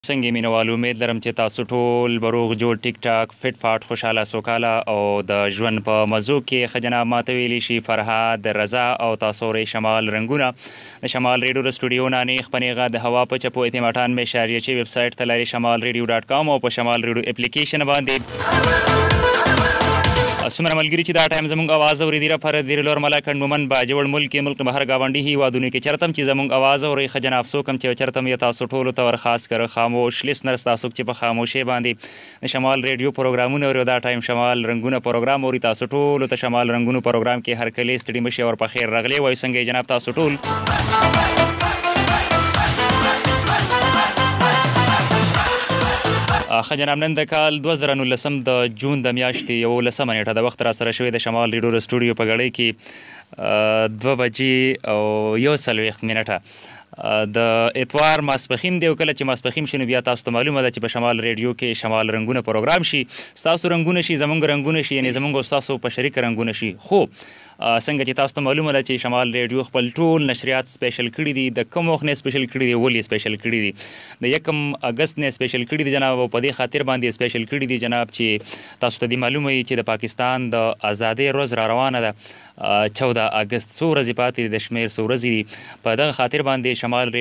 څنګه مینوالو امید لرم چې تاسو ټول بروغ جوړ ټیک ټاک فټ فاټ خوشاله سوکاله او د ژوند په مزو کې خجنا ماته ویلی شي فرهاد رضا او تاسو ری شمال رنگونه د شمال ریډیو سټوډیو نه نه خپنېغه د هوا په چپو اتمټان مې شاریه چې ویب سټ تلاري shamalradio.com او په شمال ریډیو اپلیکیشن باندې اسمر ملګری چې دا ټایم زموږ आवाज اوري دیره پر دیره لور ملا کندومن با جوړ ملک بهر گاونډي هی وادونه کې چرتم چې زموږ आवाज اوري خجنا افسو کم چې چرتم یا تاسو ټول تور خاص کر خاموش لسنر تاسو چې په خاموشي باندې شمال ریډیو پروګرامونه اوري دا ټایم شمال رنگونه پروګرام اوري تاسو ټول ته شمال رنگونه پروګرام کې هر کله ستړي مشي او په خیر رغلي وای څنګه جناب تاسو ټول جناب نن د کال 2019 د جون د میاشتې 11 نیټه د وخت را سره شوی د شمال ریډیو سټوډیو په غړۍ کې 2 بجې او 1 منټه د اتوار ماسپخیم دی کله چې ماسپخیم شنو بیا تاسو ته معلومه ده چې په شمال ریډیو کې شمال رنگونه پروګرام شي تاسو رنگونه شي زمونږ رنگونه شي یعنی زمونږ تاسو په شریک رنگونه شي خو څنګه چې تاسو ته معلومه ده چې شمال ریډیو خپل ټول نشریات سپیشل کړي دي د کوم وخت نه سپیشل کړي دي ولې سپیشل کړي دي د 1 اگست نه سپیشل کړي دي جناب په دې خاطر باندې سپیشل کړي دي جناب چې تاسو ته معلومه وي چې د پاکستان د ازادۍ ورځ را روانه ده 14 اگست سو ورځې پاتې د شمیر سو ورځې په دغه خاطر باندې شمال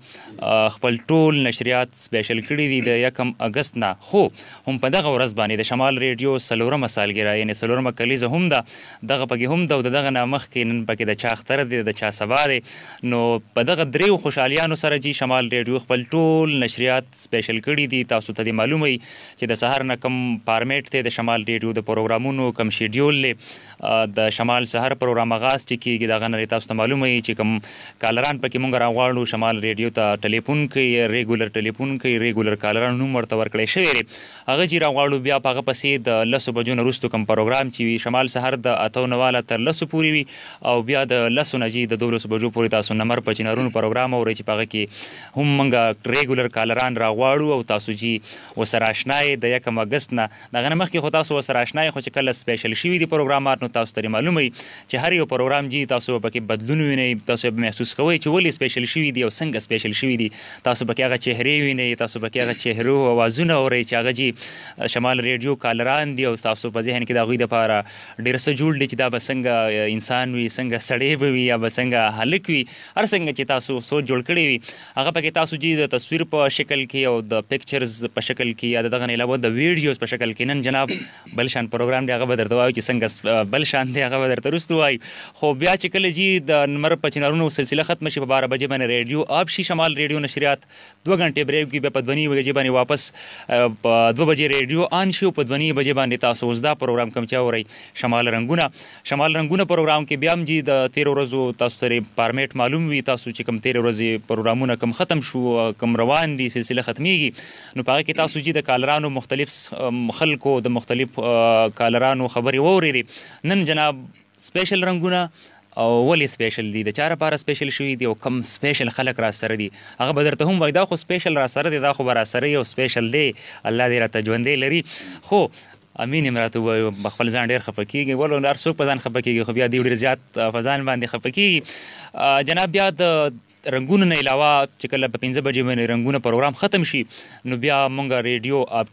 ریډیو خپل ټول نشریات سپیشل کړي دي د 1 اگست نه خو هم په دغه ورځ باندې د شمال ریډیو سلورمه سالګرا یعنی سلورمه کلیزه هم ده دغه پکې هم ده دغه نامخ کې نن پکې د چا اختر دی د چا سبا دی نو په دغه دریو خوشحالیانو سره جی شمال ریډیو خپل ټول نشریات سپیشل کړي دي تاسو ته معلومه وي چې د سحر نه کم فارمیټ ته د شمال ریډیو د پروګرامونو کم شیډیول له د شمال سحر پروګرام آغاز چې کیږي دغه نه تاسو ته معلومه وي چې کم کالران پکې مونږ راغواړو شمال ریډیو ته ټلیفون کوي ریګولر ټلیفون کوي ریګولر کالران نوم ورته ورکړی شوی هغه جی راغواړو بیا په هغه پسې د 10 بجو نه وروسته کم پروګرام چې شمال سحر د 8 تر 10 پورې وي او بیا د 10 نجی د 12 بجو پورې تاسو نمبر په چینارونو پروګرام اوري چې پغه کې هم منګه ریګولر کالران راغواړو او تاسو جی وسره آشنای د 1 اگست نه دغه مخ کې خو تاسو وسره آشنای خو چې کله سپیشل شوی دی پروګرامات نو تاسو ته معلومه چې هر یو پروګرام جی تاسو پکې بدلون ویني تاسو به محسوس کوئ چې ولې سپیشل شوی دی او څنګه سپیشل شوی دی تاسو پکې هغه چهره ویني تاسو پکې هغه چهرو اوازونه اوري چې هغه جی شمال ریډیو کالران دی او تاسو په ذهن کې دا غوي د لپاره ډیر څه جوړ دي چې دا بسنګ انسان وي څنګه سړی به وي یا بسنګ هلک وي هر څنګه چې تاسو سوچ جوړ کړی وي هغه پکې تاسو جی د تصویر په شکل کې او د پکچرز په شکل کې یا دغه نه علاوه د ویډیوز په شکل کې نن جناب بلشان پروګرام دی هغه به درته وایي چې څنګه بلشان دی هغه به درته رسټو وایي خو بیا چې کله جی د نمبر په چینارونو سلسله ختم شي په 12 بجې باندې ریډیو آپ شي شمال ریډیو نشریات 2 غنټې بریک کې به په 2 بجې باندې واپس په 2 بجې ریډیو آن شي په 2 بجې باندې تاسو اوس دا پروګرام کوم چا اوري شمال رنگونه پروګرام کې بیا هم جی د 13 ورځو تاسو ته فارمیټ معلوم وي تاسو چې کوم 13 ورځې پروګرامونه کوم ختم شو کوم روان دي سلسله ختميږي نو پاره کې تاسو جی د کالرانو مختلف خلکو د مختلف کالرانو خبري ووري نن جناب سپیشل رنگونه او ولی سپیشل دي د چاره لپاره سپیشل شوی دی او کم سپیشل خلک را سره دي هغه به درته هم وای دا خو سپیشل را سره دي دا خو را سره یو سپیشل دی الله دې را تجوندې لري خو امین امراته وای خپل ځان ډیر خپکیږي ولو هر څوک په ځان خپکیږي خو بیا ډیر زیات په ځان باندې خپکیږي جناب بیا د رنگونه نه علاوه چې کله په 5 بجې باندې رنگونه پروګرام ختم شي نو بیا مونږه ریډیو اپ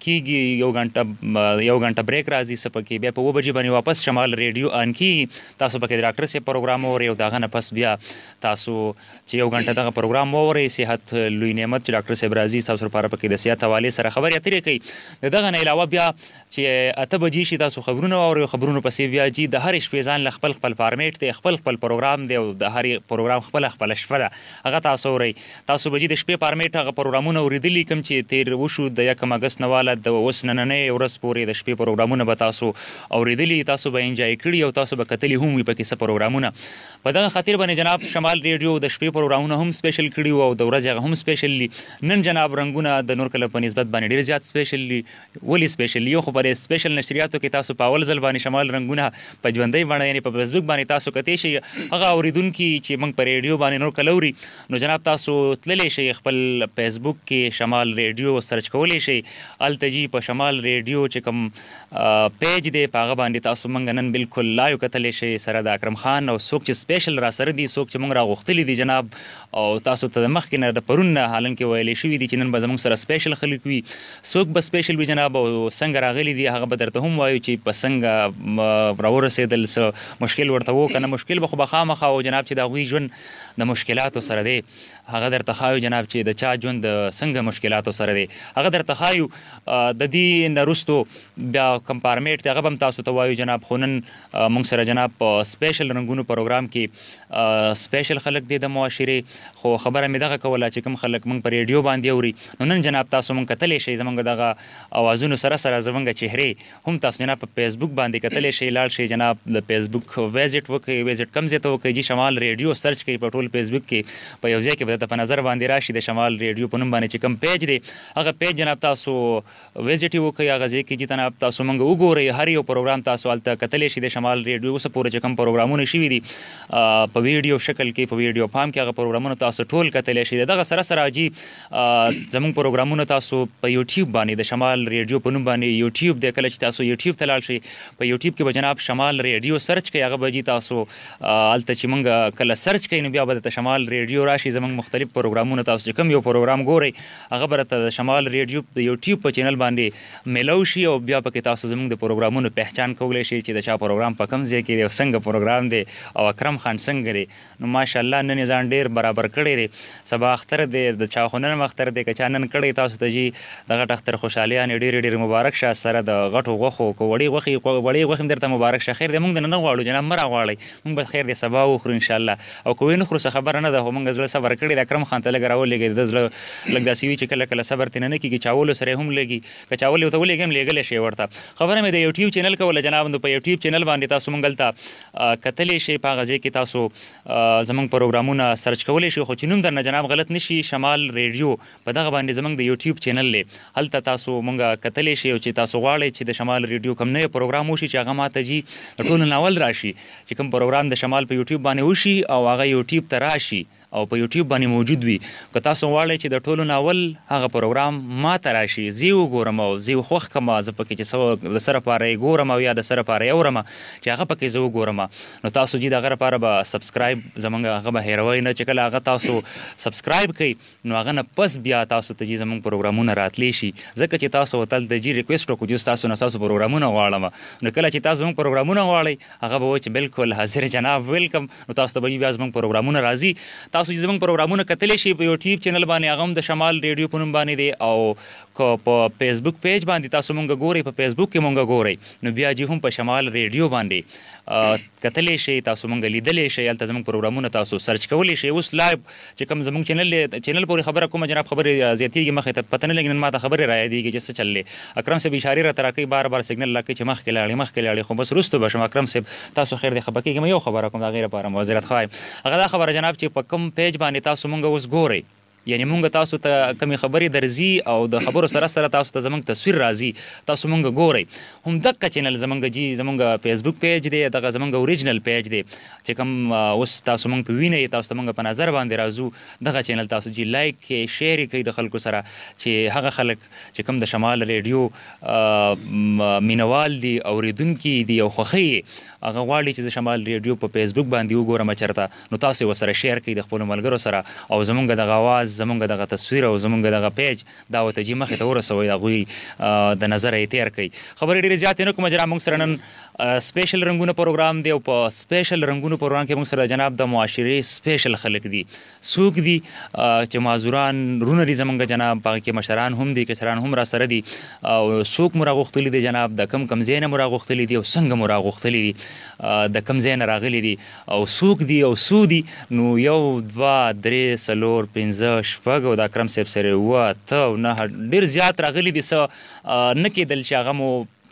کیږي یو غنټه بریک راځي سپکه بیا په 2 بجې باندې واپس شمال ریډیو ان کی تاسو پکې ډاکټر سي پروګرام اوري او داغه نه پس بیا تاسو چې یو غنټه دغه پروګرام اوري صحت لوی نعمت چې ډاکټر سي برازي تاسو لپاره پکې د صحت حواله سره خبرې اترې کوي دغه نه علاوه بیا چې 8 بجې شي تاسو خبرونه اوري خبرونه پسې بیا جی د هر شپې ځان خپل فارمیټ ته خپل پروګرام دی او د هر پروګرام خپل شپه هغه تاسو اوري تاسو بجې د شپې فارمیټ هغه پروګرامونه اوریدلی کوم چې تیر وشو د 1 اگست نواله د وسننه ورځ پورې د شپې پروګرامونه به تاسو اوریدلی تاسو به انجوای کړی او تاسو به کتلی هم وي پکې څه پروګرامونه په دغه خاطر باندې جناب شمال ریډیو د شپې پروګرامونه هم سپیشل کړي او د ورځې هم سپیشل نن جناب رنگونه د نور کله په نسبت باندې ډیر زیات سپیشل ولی سپیشل یو خو پر سپیشل نشریاتو کې تاسو په اول ځل باندې شمال رنگونه په ژوندۍ باندې یعنی په فیسبوک باندې تاسو کته شي هغه اوریدونکو چې موږ په ریډیو باندې نور کلوري نو جناب تاسو تللی شئ خپل فیسبوک کې شمال ریډیو سرچ کولی شئ. هلته جي په شمال ریډیو چې کوم پیج دی په هغه باندې تاسو موږ نن بالکل لایو کتلی شئ سره د اکرم خان او څوک چې سپیشل را سره دي څوک چې موږ راغوښتلي دي جناب او تاسو ته د مخکې نه د پرون نه حالانکې ویلی شوي دي چې نن به زموږ سره سپیشل خلک وي. څوک به سپیشل وي جناب او څنګه راغلي دي هغه به درته هم وایو چې په څنګه راورسېدل، څه مشکل ورته و که نه مشکل به خو به خامخا او جناب چې د هغوی ژوند د مشکلاتو سره دی هغه درته ښایو جناب چې د چا ژوند څنګه مشکلاتو سره دی هغه درته ښایو. د دې نه وروستو بیا کوم فارمیټ دی هغه به هم تاسو ته وایو جناب. خو نن موږ سره جناب په سپیشل رنګونو پروګرام کې سپیشل خلک دی د معاشرې، خو خبره مې دغه کوله چې کوم خلک موږ په ریډیو باندې اوري نو نن جناب تاسو موږ کتلی شئ زموږ دغه اوازونو سره سره زموږ چهرې هم تاسو جناب په فیسبوک باندې کتلی شئ. لاړ شئ جناب د فیسبوک ویزټ وکړئ. ویزټ کوم ځای ته وکړئ جي شمال ریډیو سرچ کړئ په ټول فیسبوک کې په یو ځای کې به درته په نظر باندې راشي د شمال ریډیو په نوم باندې چې کوم پیج دی هغه پیج جناب تاسو ویزټ یې وکړئ. هغه ځای کې جي جناب تاسو موږ وګورئ هر یو پروګرام تاسو هلته کتلی شئ د شمال ریډیو اوسه پورې چې کوم پروګرامونه شوي دي په ویډیو شکل کې په ویډیو فارم کې هغه پروګرامونه تاسو ټول کتلی شئ. دغه سره سره جي زموږ پروګرامونه تاسو په یوټیوب باندې د شمال ریډیو په نوم باندې یوټیوب دی کله چې تاسو یوټیوب ته لاړ شئ په یوټیوب کې به جناب شمال ریډیو سرچ کوئ هغه به جي تاسو هلته چې موږ کله سرچ کوئ نو بیا به درته شمال ریډیو راشي. زموږ مختلف پروګرامونه تاسو چې کوم یو پروګرام ګورئ هغه به درته د شمال ریډیو د یوټیوب په چینل باندې میلو شي او بیا پکې تاسو زموږ د پروګرامونو پہچان کولی شئ چې د چا پروګرام په کوم ځای کې دی او څنګه پروګرام دی او اکرم خان څنګه دی. نو ماشاءالله نن یې ځان ډېر برابر کړی دی. سبا اختر دی د چا خو نن هم اختر دی که چا نن کړی تاسو ته جي د غټ اختر خوشحالیانې ډېرې ډېرې مبارک شه سره د غټو غوښو که وړې غوښې هم درته مبارک شه. خیر دی موږ نه غواړو جناب مه راغواړئ موږ به خیر دی سبا وخورو انشاءالله او که ویې نه خورو څه خبره نه ده خو موږ زړه صبر کړی د اکرم خان ته لږ راولېږئ د زړه لږ داسې وي چې کله کله صبر ترې نه کېږي چاولو سره هم لګي که چاول ورته ولېږم لېږلی شئ ورته. خبره مې د یوټیوب چینل کوله جناب نو په یوټیوب چینل باندې تاسو موږ هلته کتلی شئ په هغه ځای کې تاسو زموږ پروګرامونه سرچ کولی شئ خو چې نوم درنه جناب غلط نه شي شمال ریډیو په دغه باندې زموږ د یوټیوب چینل دی هلته تاسو موږ کتلی شئ او چې تاسو غواړئ چې د شمال ریډیو کوم نوی پروګرام وشي چې هغه ماته جي د ټولو ناول راشي چې کوم پروګرام د شمال په یوټیوب باندې وشي او هغه یوټیوب ته راشي او په یوټیوب باندې موجود وي که تاسو غواړئ چې د ټولو ناول هغه پروګرام ماته راشي زه یې وګورم او زه یې خوښ کړم زه پکې چې څه د سره پاره یې ګورم او یا د سره پاره یې اورم چې هغه پکې زه وګورم نو تاسو جي د هغه لپاره به سبسکرایب زموږ هغه به هېروئ نه چې کله هغه تاسو سبسکرایب کړئ نو هغه نه پس بیا تاسو ته جي زموږ پروګرامونه راتلی شي ځکه چې تاسو هلته جي ریکویسټ وکړو چې تاسو نه تاسو پروګرامونه غواړم نو کله چې تاسو زموږ پروګرامونه غواړئ هغه به وایي چې بالکل حاضر جناب ویلکم نو تاسو ته به بیا زموږ پروګرامونه راځي. تاسو چې زموږ پروګرامونه کتلی شي په یوټیوب چینل باندې هغه هم د شمال ریډیو په نوم باندې دی او که په فیسبوک پیج باندې تاسو مونږ ګورئ په فیسبوک کې مونږ ګورئ نو بیا جي هم په شمال ریډیو باندې کتلی شئ تاسو مونږ لیدلی شئ هلته زموږ پروګرامونه تاسو سرچ کولی شئ. اوس لایو چې کوم زموږ چینل پورې خبره کومه جناب خبرې زیاتېږي مخې ته پته نه لګي نن ما ته خبرې را یادېږي چې څه چل دی اکرم صاحب اشارې راته راکوي بار بار سګنل راکوي چې مخکې لاړې خو بس وروستو به شم اکرم صاحب تاسو خیر دی خفه کېږم یو خبره کوم د هغې لپاره معذرت خوایم هغه دا خبره جناب چې په کوم پیج باندې تاسو مونږ اوس ګورئ یعنی مونږ تاسو ته کمې خبرې درځي او د خبرو سره سره تاسو ته زموږ تصویر راځي تاسو مونږ ګورئ هم دقه چینل زموږ جي زموږ فیسبوک پیج دی دغه زموږ اوریجنل پیج دی چې کوم اوس تاسو مونږ په وینئ تاسو ته مونږ په نظر باندې راځو دغه چینل تاسو جي لایک کړئ شیر یې کوئ د خلکو سره چې هغه خلک چې کوم د شمال ریډیو مینوال دي اورېدونکي دي او خوښوي هغه غواړي چې د شمال ریډیو په فیسبوک باندې وګورم چېرته نو تاسو یې ورسره شیر کړئ د خپلو ملګرو سره او زموږ دغه اواز زموږ دغه تصویر او زموږ دغه پیج دا ورته جي مخې ته ورسوئ هغوی د نظره یې تېر کړئ. خبرې ډېرې زیاتې نه کومه جناب موږ سره نن سپیشل رنګونه پروګرام دی او په سپیشل رنګونو پروګرام کې موږ سره جناب د معاشرې سپیشل خلک دي څوک دي چې معذوران رونه دي زموږ جناب په هغې کې مشران هم دي کشران هم را سره دي او څوک مو راغوښتلي دي جناب د کم ځای نه مو راغوښتلي دي او څنګه مو راغوښتلي دي د کم ځای نه راغلي دي او څوک دي او څو دي نو 1 2 3 4 5 6 او د اکرم صاحب سره 7 9 ډېر زیات راغلي دي څه نه کېدل چې هغه مو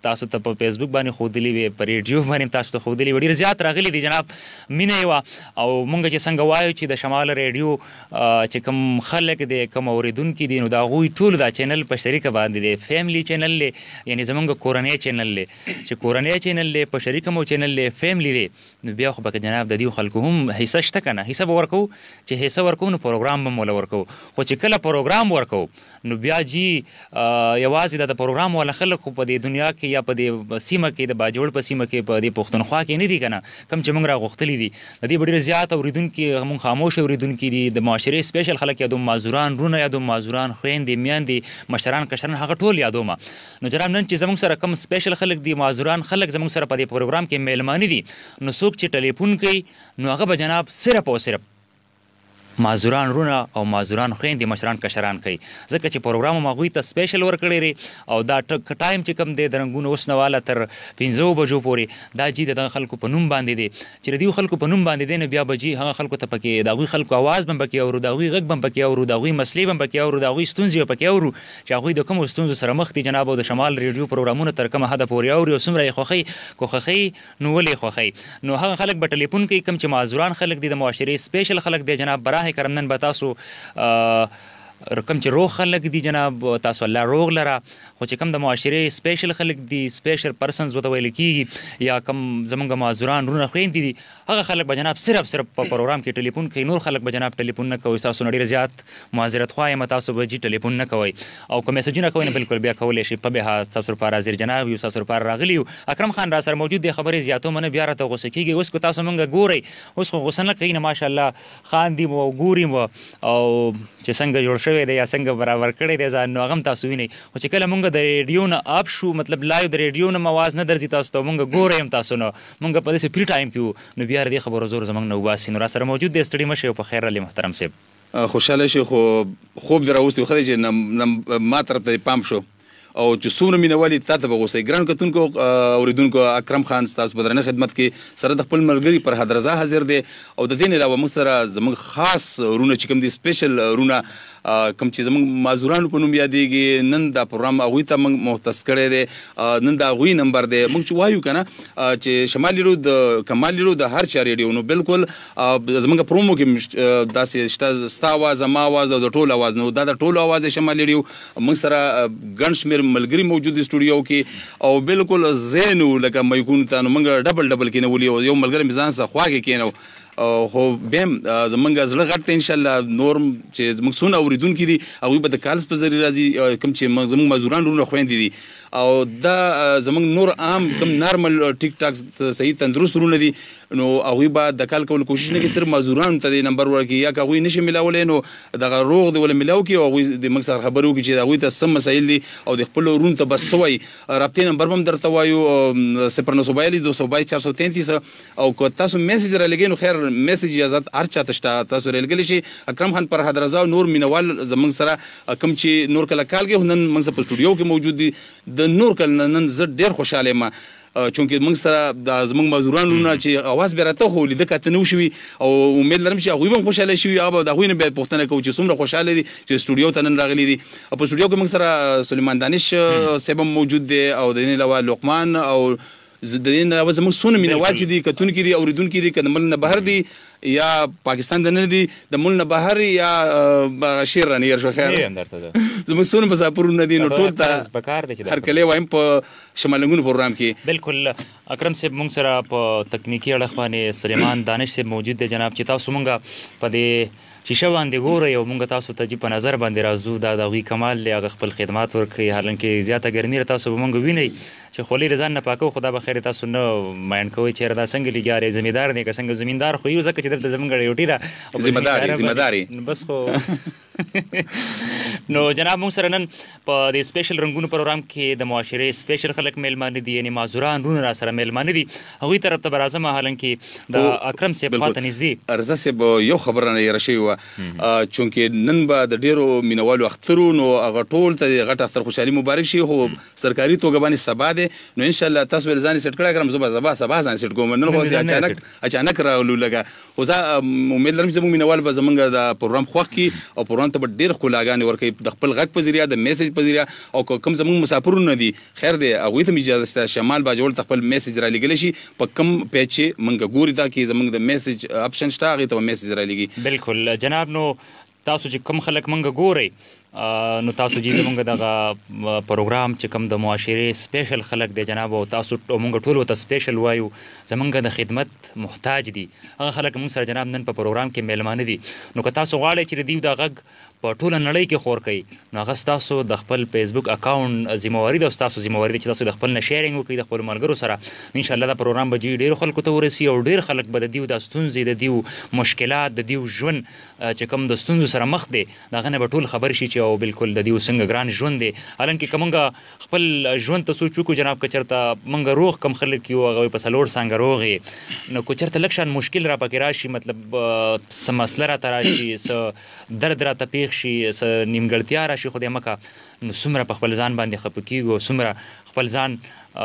تاسو ته په فیسبوک باندې ښودلي وې، په ریډیو باندې تاسو ته ښودلي وې، ډېر زیات راغلي دي جناب. مینه یې وه او مونږ چې څنګه وایو چې د شمال ریډیو چې کوم خلک دی، کوم اورېدونکي دي، نو د هغوی ټول دا چینل په شریکه باندې دی. فیملی چینل دی، یعنې زمونږ کورنی چینل دی. چې کورنی چینل دی، په شریکه مو چینل دی، فیملی دی، نو بیا خو به جناب د دې خلکو هم حصه شته که نه؟ حصه به ورکوو، چې حصه ورکوو نو پروګرام به موله ورکوو. خو چې کله پروګرام ورکوو نو بیا جی یوازې د پروګرام والا خلک خو په دې دنیا کې یا په دې سیمه کې د باجوړ په سیمه کې په دې پښتونخوا کې نه دي که نه، کوم چې موږ راغوښتلي دي. د دې به ډېر زیات اورېدونکي موږ خاموش اورېدونکي دي، د معاشرې سپیشل خلک یادوم، معذوران رونه یادوم، معذوران خویندې میندې مشران کشران هغه ټول یادوم. نو جناب نن چې زموږ سره کوم سپیشل خلک دي، معذوران خلک زموږ سره په دې پروګرام کې میلمانه دي، نو څوک چې ټلیفون کوي نو هغه به جناب صرف او صرف معذوران رونه او معذوران خویندې مشران کشران کوي، ځکه چې پروګرام هم هغوی ته سپیشل ورکړی دی. او دا ټایم چې کوم دی د رنګونو اوس نه واله تر 5 بجو پورې دا جي د دغه خلکو په نوم باندې دی. چې د دې خلکو په نوم باندې دی نو بیا به جي هغه خلکو ته پکې د هغوی خلکو اواز به هم پکې اورو، د هغوی غږ به هم پکې اورو، د هغوی مسلې به هم پکې اورو، د هغوی ستونزې به پکې اورو چې هغوی د کومو ستونزو سره مخ دي جناب. او د شمال ریډیو پروګرامونه تر کومه حده پورې اوري او څومره یې خوښوي، کو خوښوي نو ولې خوښوي. نو هغه خلک به ټلیفون کوي کوم چې معذوران خلک دي، د معاشرې سپیشل خلک دی جناب. براه کرم نن به تاسو کوم چې روغ خلک دي جناب، تاسو الله روغ لره، خو چې کوم د معاشرې سپیشل خلک دي، سپیشل پرسنز ورته ویل کېږي، یا کوم زمونږ معذوران رونه خویندې دي، هغه خلک به جناب صرف په پروګرام کې ټلیفون کوي. نور خلک به جناب ټلیفون نه کوي. تاسو نه ډېر زیات معذرت خوا یم، تاسو به جي ټلیفون نه کوئ او که میسجونه کوئ نو بلکل بیا کولی شي. په بیا تاسو لپاره حاضر جناب یو، تاسو لپاره راغلي یو. اکرم خان را سره موجود دی، خبرې زیاتوم نه، بیا راته غوسه کېږي. اوس که تاسو موږ ګورئ، اوس خو غوسه نه کوي نه، ماشاءالله خاندي مو ګوري مو او چې څنګه جوړ شوی دی یا څنګه برابر کړی دی ځان، نو هغه هم تاسو وینئ. خو چې کله مونږ د ریډیو نه اپ شو، مطلب لایو د ریډیو نه آواز نه درځي تاسو ته، مونږ ګورئ هم تاسو نه، مونږ په داسې فري ټایم کې وو، نو بیا د دې خبرو زور زموږ نه وباسي. نو را سره موجود دی، ستړي مه شئ او په خیر راغلی محترم صاحب. خوشحاله شي، خو خوب دې راوستی، خو چې ما طرف ته پام شو او چې څومره مینوالي تا ته به غوسئ. ګرانو کتونکو اورېدونکو، اکرم خان ستاسو په درنه خدمت کې سره د خپل ملګري فرهاد رضا حاضر دی. او د دې نه علاوه موږ سره زموږ خاص رونه چې کوم دي، سپیشل رونه کوم چې زموږ معذورانو په نوم یادېږي، نن دا پروګرام هغوی ته موږ مختص کړی دی. نن د هغوی نمبر دی. موږ چې وایو که نه چې شمال ریډیو د کمال ریډیو د هر چا ریډیو، نو بلکل زموږ پرومو کې داسې شته، ستا اواز، زما اواز او د ټولو اواز. نو دا د ټولو اواز دی شمال ریډیو. موږ سره ګڼ شمېر ملګري موجود دي سټوډیو کې او بلکل زینو لکه میکونو ته، نو موږ ډبل کېنولي او یو ملګری مې ځان سره خوا کې کېنو. خو بیا هم زمونږ زړه غټ دی انشاءالله. نور چې زموږ څونه اورېدونکي دي هغوی به د کالز په ذریعه راځي، کوم چې زموږ معذوران رونه خویندې دي. او دا زموږ نور عام کوم نارمل ټیک ټاک صحیح تندرست رونه دي، نو هغوی به د کال کولو کوشش نه کوي، صرف معذورانو ته د نمبر ورکړي. یا که هغوی نشي میلاولی نو دغه روغ دی ولا میلاو کړي او هغوی د موږ سره خبرې وکړي چې هغوی ته څه مسایل دي او د خپلو رونو ته به څه وایي. رابطې نمبر به هم درته وایو، 0942 222 433. او که تاسو میسج رالېږئ نو خیر میسج اجازت هر چا ته شته، تاسو رالېږلی شي. اکرم خان فرهاد رضا او نور مینوال زموږ سره کوم چې نور کله کال کې نن موږ سره په سټوډیو کې موجود دي، د نور کله نن زه ډېر خوشحاله یم چونکې موږ سره د زموږ معذوران رونه چې اواز بیا راته خو لیده کاته نه وشوي. او امید لرم چې هغوی به هم خوشحاله شوي، هغه به د هغوی نه بیا پوښتنه کوو چې څومره خوشحاله دي چې سټوډیو ته نن راغلي دي. او په سټوډیو کې موږ سره سلیمان دانش صاحب هم موجود دی او د دې علاوه لقمان او د دې نه علاوه زموږ څونه مینوال چې دي، کتونکي دي، اورېدونکي دي، که د ملک نه بهر دي یا پاکستان د نه دي، د ملک نه بهر یا شیر رانه هېر شو. خیر زموږ څونه مسافرونه دي، نو ټول ته هر کلی وایم په شمالنګونو پروګرام کې. بالکل اکرم صاحب موږ سره په تکنیکي اړخ باندې سلیمان دانش صاحب موجود دی جناب، چې تاسو موږ په دې شیشه باندې ګورئ او موږ تاسو ته جي په نظر باندې راځو. دا د هغوی کمال دی، هغه خپل خدمات ورکوي. حالانکې زیاته ګرمي را تاسو به موږ وینئ چې خولۍ د ځان نه پاکو، خو دا به خیر تاسو نه مایند کوئ چېرې دا څنګه لګیا دی، زمیندار دی که څنګه زمیندار خو یو، ځکه چې دلته زموږ ډیوټي ده ذمهداري بس خو نو جناب موږ سره نن په دې سپیشل رنګونو پروګرام کې د معاشرې سپیشل خلک میلمانه دي، یعنې معذوران رونه را سره میلمانه دي. هغوی طرف ته به راځم. حالانکې د اکرم صاحب خوا ته نږدې رضا صاحب یو خبره نه هېره شوې وه، چونکې نن به د ډېرو مینوالو اخترو، نو هغه ټول ته د غټ اختر خوشحالي مبارک شي. خو سرکاري توګه باندې سبا دی، نو انشاءالله تاسو به ځان سیټ کړی کړم، زه به سبا ځان سیټ کوم. نن خو اچانک راغلو لږه، خو زه امید لرم چې زموږ مینوال به زموږ د پروګرام خوښ کړي او پروګرام مسافرانو ته ډېر ښکلاګانې ورکوي د خپل غږ په ذریعه د میسج په ذریعه او کوم زموږ مسافرونه دي خیر دی هغوی ته اجازه شته شمال باجوړ ته خپل میسج را لېږلی شي په کوم پیج چې موږ ګوري دا کې زموږ د میسج اپشن شته هغې ته میسج را لېږي. بالکل جناب. نو تاسو چې کوم خلک موږ ګورئ نو تاسو چې زموږ دغه پروګرام چې کوم د معاشرې سپیشل خلک دی جناب او تاسو موږ ټول ورته سپیشل وایو زموږ د خدمت محتاج دي هغه خلک موږ سره جناب نن په پروګرام کې میلمانه دي. نو که تاسو غواړئ چې د دوی د غږ په ټوله نړۍ کې خور کړئ نو هغه ستاسو د خپل فیسبوک اکاونټ ذمہواري ده او ستاسو ذمہواري ده چې تاسو د خپل نه شیرینګ وکړئ د خپلو ملګرو سره. انشاءالله دا پروګرام به ډېرو خلکو ته ورسي او ډېر خلک به د دوی د ستونزې د دوی مشکلات د دوی ژوند چې کوم د ستونزو سره مخ دی د هغه نه به ټول خبر شي چې او بالکل د دوی څنګه ګران ژوند دی. حالانکه که موږ خپل ژوند ته سوچ وکړو جناب که چېرته موږ روغ کم خلک یو هغه په څلور څانګه روغ یې نو که چېرته لږ شان مشکل را پکې راشي مطلب څه مسله راته راشي څه درد راته پېښ شي څه نیمګړتیا راشي خدای مکه نو څومره په خپل ځان باندې خفه کېږو څومره خپل ځان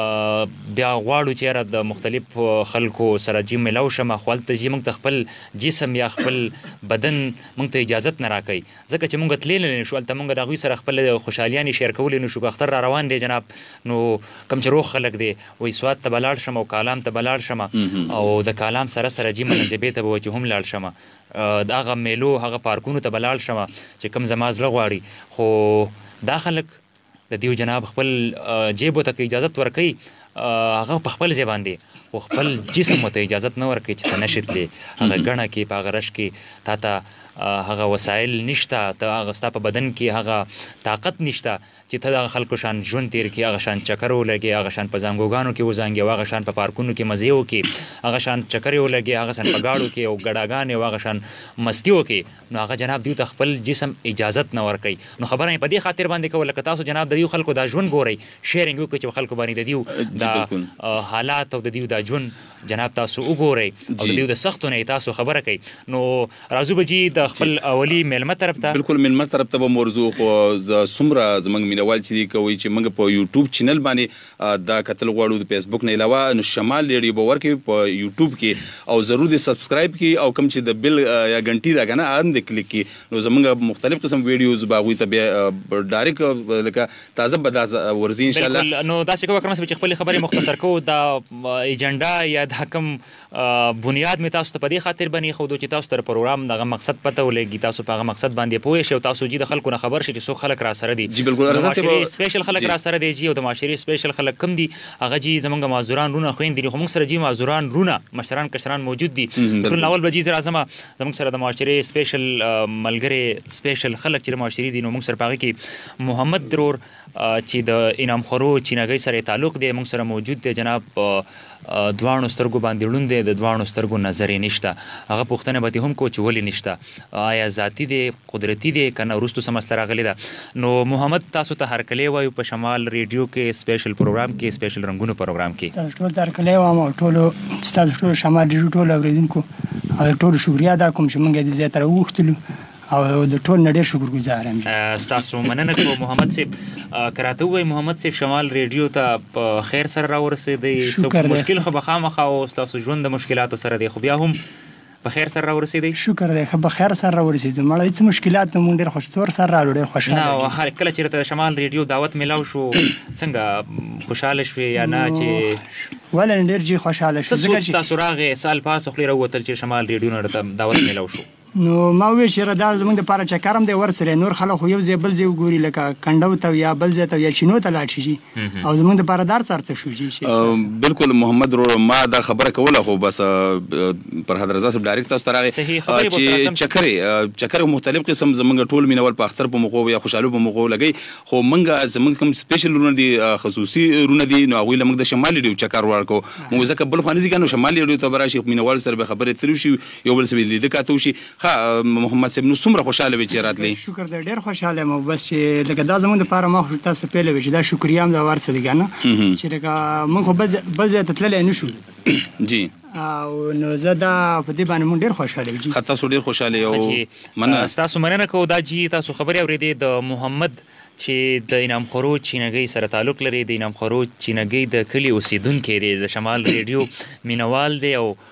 بیا غواړو چې یاره د مختلف خلکو سره جي ملاو شم خو هلته جي موږ ته خپل جسم یا خپل بدن موږ ته اجازت نه راکوي ځکه چې موږ تللی نه شو هلته موږ د هغوی سره خپل خوشحالیانې شیر کولی نه شو که اختر را روان دی جناب نو کوم چې روغ خلک دی وایي سوات ته به لاړ شم او کالام ته به لاړ شم او د کالام سره سره جي منجبې ته به وایي چې هم لاړ شم د هغه میلو هغه پارکونو ته به لاړ شم چې کوم زما زړه غواړي خو دا خلک د دیو جناب خپل جیبو ته که اجازت ورکوي هغه په خپل ځای باندې خو خپل جسم ته اجازت نه ورکوي چې ته نشې تللی هغه ګڼه کې په هغه رش کې تا ته هغه وسایل نشته ته هغه ستا په بدن کې هغه طاقت نشته چې ته د هغه خلکو شان ژوند تېر کړي هغه شان چکر ولګې هغه شان په زانګوګانو کې وزانګې او هغه شان په پارکونو کې مزې وکړي هغه شان چکرې ولګې هغه شان په ګاړو کې او ګډاګانې او هغه شان مستی وکړي نو هغه جناب دوی ته خپل جسم اجازت نه ورکوي. نو خبره یې په دې خاطر باندې کوله که تاسو جناب د دیو خلکو دا ژوند ګورئ شیرینګ وکړئ چې خلکو باندې د دیو دا حالات او د دیو دا ژوند جناب تاسو وګورئ او د دیو د سختو نه تاسو خبره کوئ. نو راځو به جي د خپل اولي میلمه طرف ته بالکل میلمه طرف ته به موضوع خو څومره زموږ مینوال چې دي کوي چې موږ په یوټیوب چینل باندې دا کتل غواړو د فیسبوک نه علاوه نو شمال ریډیو به ورکوي په یوټیوب کې او ضرور دې سبسکرایب کړي او کوم چې د بیل یا غنټي دا کنه ان دې کلیک کړي نو زموږ مختلف قسم ویډیوز به هغوی ته بیا ډایرکټ لکه تازه به دا ورځي انشاءالله. نو داسې کوه کرم صاحب چې خپلې خبرې مختصر کوو دا ایجنډا یا دا کوم بنیاد مې تاسو ته په دې خاطر باندې ښودو چې تاسو ته د پروګرام دغه مقصد پته ولګي تاسو په هغه مقصد باندې پوه شئ او تاسو جي د خلکو نه خبر شئ چې څو خلک را سره دي. جی بالکل سپیشل خلک را سره دی جي او د معاشرې سپیشل خلک کم دي هغه جي زمونږ معذوران رونه خویندې دي خو موږ سره جي معذوران رونه مشران کشران موجود دي. ټول اول به جي زه راځمه زموږ سره د معاشرې سپیشل ملګري سپیشل خلک چې د معاشرې دي نو موږ سره په هغې کې محمد درور چې د انعام خورو چینګۍ سره تعلق دی موږ سره موجود دی جناب دواړو سترګو باندې ړوند دی د دواړو سترګو نظر یې نشته هغه پوښتنه به دې هم کو چې ولې نشته آیا ذاتي دی قدرتي دی که نه وروستو څه مسله راغلې ده. نو محمد تاسو ته هرکلی وایو په شمال ریډیو کې سپیشل پروګرام کې سپیشل رنګونو پروګرام کې تاسو ټول ته هرکلی وایم او ټولو ستاسو ټول شمال ریډیو ټولو اورېدونکو او ټولو شکریا ادا کوم چې موږ یې دې ځای ته راوغوښتلو او د ټول نه ډېر شکرګزار یم. ستاسو مننه کوو محمد صاحب که راته ووایي محمد صاحب شمال ریډیو ته په خیر سره راورسېدئ مشکل خو به خامخا او ستاسو ژوند د مشکلاتو سره دی خو بیا هم په خیر سره راورسېدئ؟ شکر دی ښه په خیر سره راورسېدو مړه هېڅ مشکلات نه مونږ ډېر خوشطور سره رالو ډېر خوشحاله نه کله چې راته د شمال ریډیو دعوت میلاو شو څنګه خوشحاله شوې یا نه چې ولې ډېر جي خوشحاله شو څه سوچ ستاسو راغې څه الفاظ ته خولې راووتل چې شمال ریډیو نه راته دعوت میلاو شو؟ نو ما وویل چې یاره دا زموږ دپاره چکر هم دی ورسره نور خلک خو یو ځای بل ځای وګوري لکه کنډو ته یا بل ځای ته یا چینو ته لاړ شي او زموږ دپاره دا هر څه شو جي بالکل محمد رو ما دا خبره کوله خو بس پر حضرت رضا صاحب ډایرکټ تاسو ته راغی چې چکر مختلف قسم زموږ ټول مینوال په اختر په موقعو یا خوشحالو په موقعو لګوي خو موږ زموږ کوم سپیشل رونه دي خصوصي رونه دي نو هغوی له موږ د شمال ریډیو چکر ورکړو موږ ځکه بل خوا نه ځي که نو شمال ریډیو ته به راشي مینوال سره به خبرې ترې وشي یو بل سره به لیده کاته وشي ښه محمد صاحب نو څومره خوشحاله وي چې راتلی؟ شکر دی ډېر خوشحاله یم بس چې لکه دا زموږ دپاره ما خو تاسو پیله وي چې دا شکریا هم دا ور څه دي که نه چې لکه موږ خو بل ځای ته تللی نه شو جی او نو زه دا په دې باندې مونږ ډېر خوشحاله یو جي تاسو ډېر خوشحاله یو مننه ستاسو مننه کوو دا جي تاسو خبرې اورېدې د محمد چې د انعام خورو چینګۍ سره تعلق لري د انعام خورو چینګۍ د کلي اوسیدونکی دی د شمال ریډیو مینوال دی او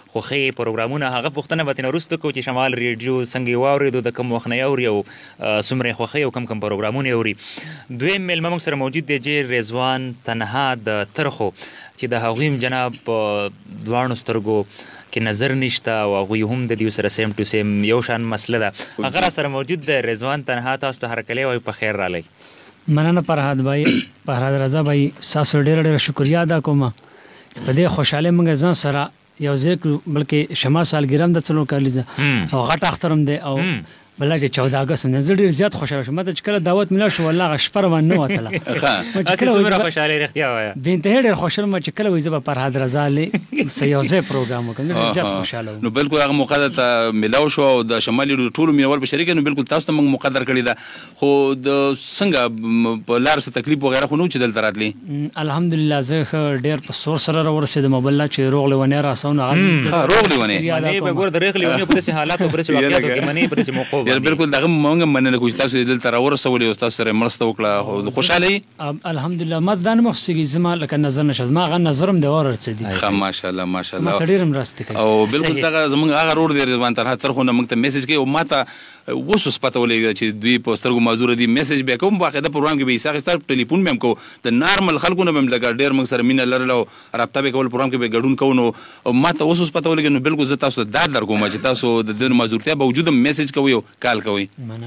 خوښي پروګرامونه هغه پوښتنه به ترې وروسته کوو چې شمال ریډیو څنګه یې واورېدو د کوم وخت نه یې اوري او څومره یې خوښوي او کوم پروګرامونه یې اوري. دویم میلمه موږ سره موجود دی چې رضوان تنها د ترخو چې د هغوی جناب دواړو سترګو کې نظر نشته او هغوی هم د دې سره سیم ټو سیم یو شان مسله ده. هغه را سره موجود دی. رضوان تنها تاسو ته هرکلی وایي په خیر رالی. مننه فرهاد بھائی، فرهاد رضا بھائی، تاسو ډېره شکریا ادا کوم په دې خوشاله موږ ځان سره یو ځای بلکې شما سالګرا هم د څلور کالیزه او غټ اختر هم دی او بل چې 14 اگست هم زه ډېر زیات خوشاله شوم چې کله دعوت ملا شو والله غشپر باندې وتله. اته څومره خوشاله رښتیا وایا. به انتها ډېر خوشاله چې کله وې زه په فرهاد رضا لې سیاسي پروګرام وکړم ډېر زیات خوشاله نو بالکل هغه مقدر ملاو شو او د شمالي ټولو مینوال په شریک نو بالکل تاسو ته موږ مقدر کړی دا خو د څنګه په لار څه تکلیف وغیرہ خو نو چې دلته راتلی. الحمدلله زه ډېر په سور سره ورسېدم موبایل چې روغ لونه راسونه هغه روغ لونه نه به ګور د رغ لونه په سه حالات او پر سه واقعیت کې منی پر سه موقوف بالکل دغه مونږ مننه کوم تاسو دلته راورسولې او تاسو سره مرسته وکړه خوشاله. الحمدلله ما دانه مخسګي زما لکه نظر نشد ما غن نظرم د ورڅدي. ها ماشاءالله ماشاءالله ما سړي مرسته کوي او بالکل دغه زمونږ هغه روډ دی رضوان تنها ترخو نه موږ ته میسج کوي او ماته وسوس پته ولګي چې دوی په سترګو معذور دي. میسج به کوم باقاعده پروګرام کې به حساب ستاسو ټلیفون مې هم کو د نارمل خلکو نه هم لګا ډېر موږ سره مینه لرله او رابطه به کول پروګرام کې به ګډون کوو نو ماته وسوس پته ولګي نو بالکل زه تاسو دا درکوم چې تاسو د دې معذورتیا باوجود میسج کوي او کال کوي.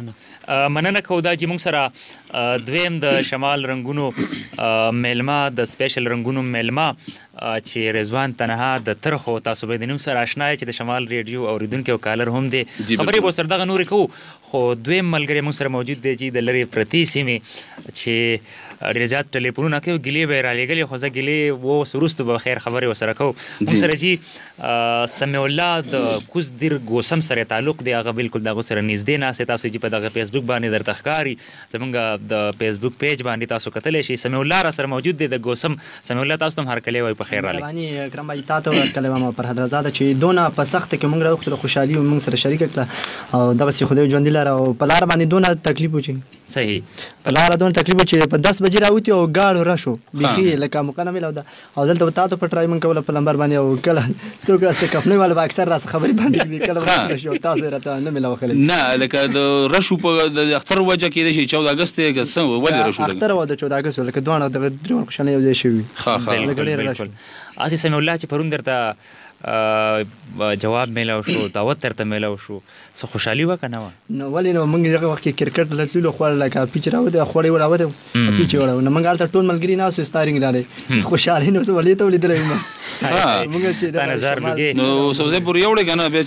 مننه کوو دا چې موږ سره دویم د شمال رنگونو میلمه د سپیشل رنگونو میلمه چې رضوان تنها د ترخو تاسو به د نوم سره آشنا چې د شمال ریډیو اوریدونکو او کالر هم دی. خبرې به سره دغه نورې کوو خو دویم ملګری موږ سره موجود دی چې د لرې پرتې سیمې چې ډېر زیات ټلیفونونه کوي ګیلې به یې رالیږلې خو زه ګیلې اوس وروسته به خیر خبرې ورسره کوو. موږ سره چې سمیع الله د کوز دیر ګوسم سره تعلق دی هغه بالکل د هغو سره نږدې ناست تاسو چې په دغه فیسبوک باندې درته ښکاري زموږ د فیسبوک پیج باندې تاسو کتلی شئ. سمیع الله را سره موجود دی د ګوسم. سمیع الله تاسو ته هم هرکلی وایي په خیر رالی. اکرم بھائی تاسو ورکلی وایم فرهاد رضا چې دونه په سخته کې موږ راوختلو خوشحالي موږ سره شریک کړه او دغسې خدای ژوندي لاره او په لاره باندې دونه تکلیف وچې صحیح په لاره دونه تکلیف چې په 10 بجې راوتي او ګاډو راشو بیخي لکه موقع نه میلاو ده او دلته تاسو په ټرای من کوله په لمبر باندې او کله څوک راځي کفنې والا به اکثر راس خبرې باندې کله راشو تاسو راته نه میلاو خلک نه لکه د راشو په د اختر وجه کې د 14 اگست کې څنګه ولې راشو اختر و د 14 اگست لکه دوه د درو خوشاله یو ځای شوی. بالکل اسی سمیع الله چې پرون درته جواب میلاو شو دعوت درته میلاو شو څه خوشحالي وه که نه وه؟ نو ولې نو موږ دغه وخت کې کرکټ له تللو خوړ لکه پیچ راوته خوړې وراوته پیچ وراو نو موږ هلته ټول ملګري ناستو ستارینګ رالی خوشحالي نو څه ولې ته ولیدلی یم موږ چې تا نظر لګې نو سوزې پورې یوړې که نه بیا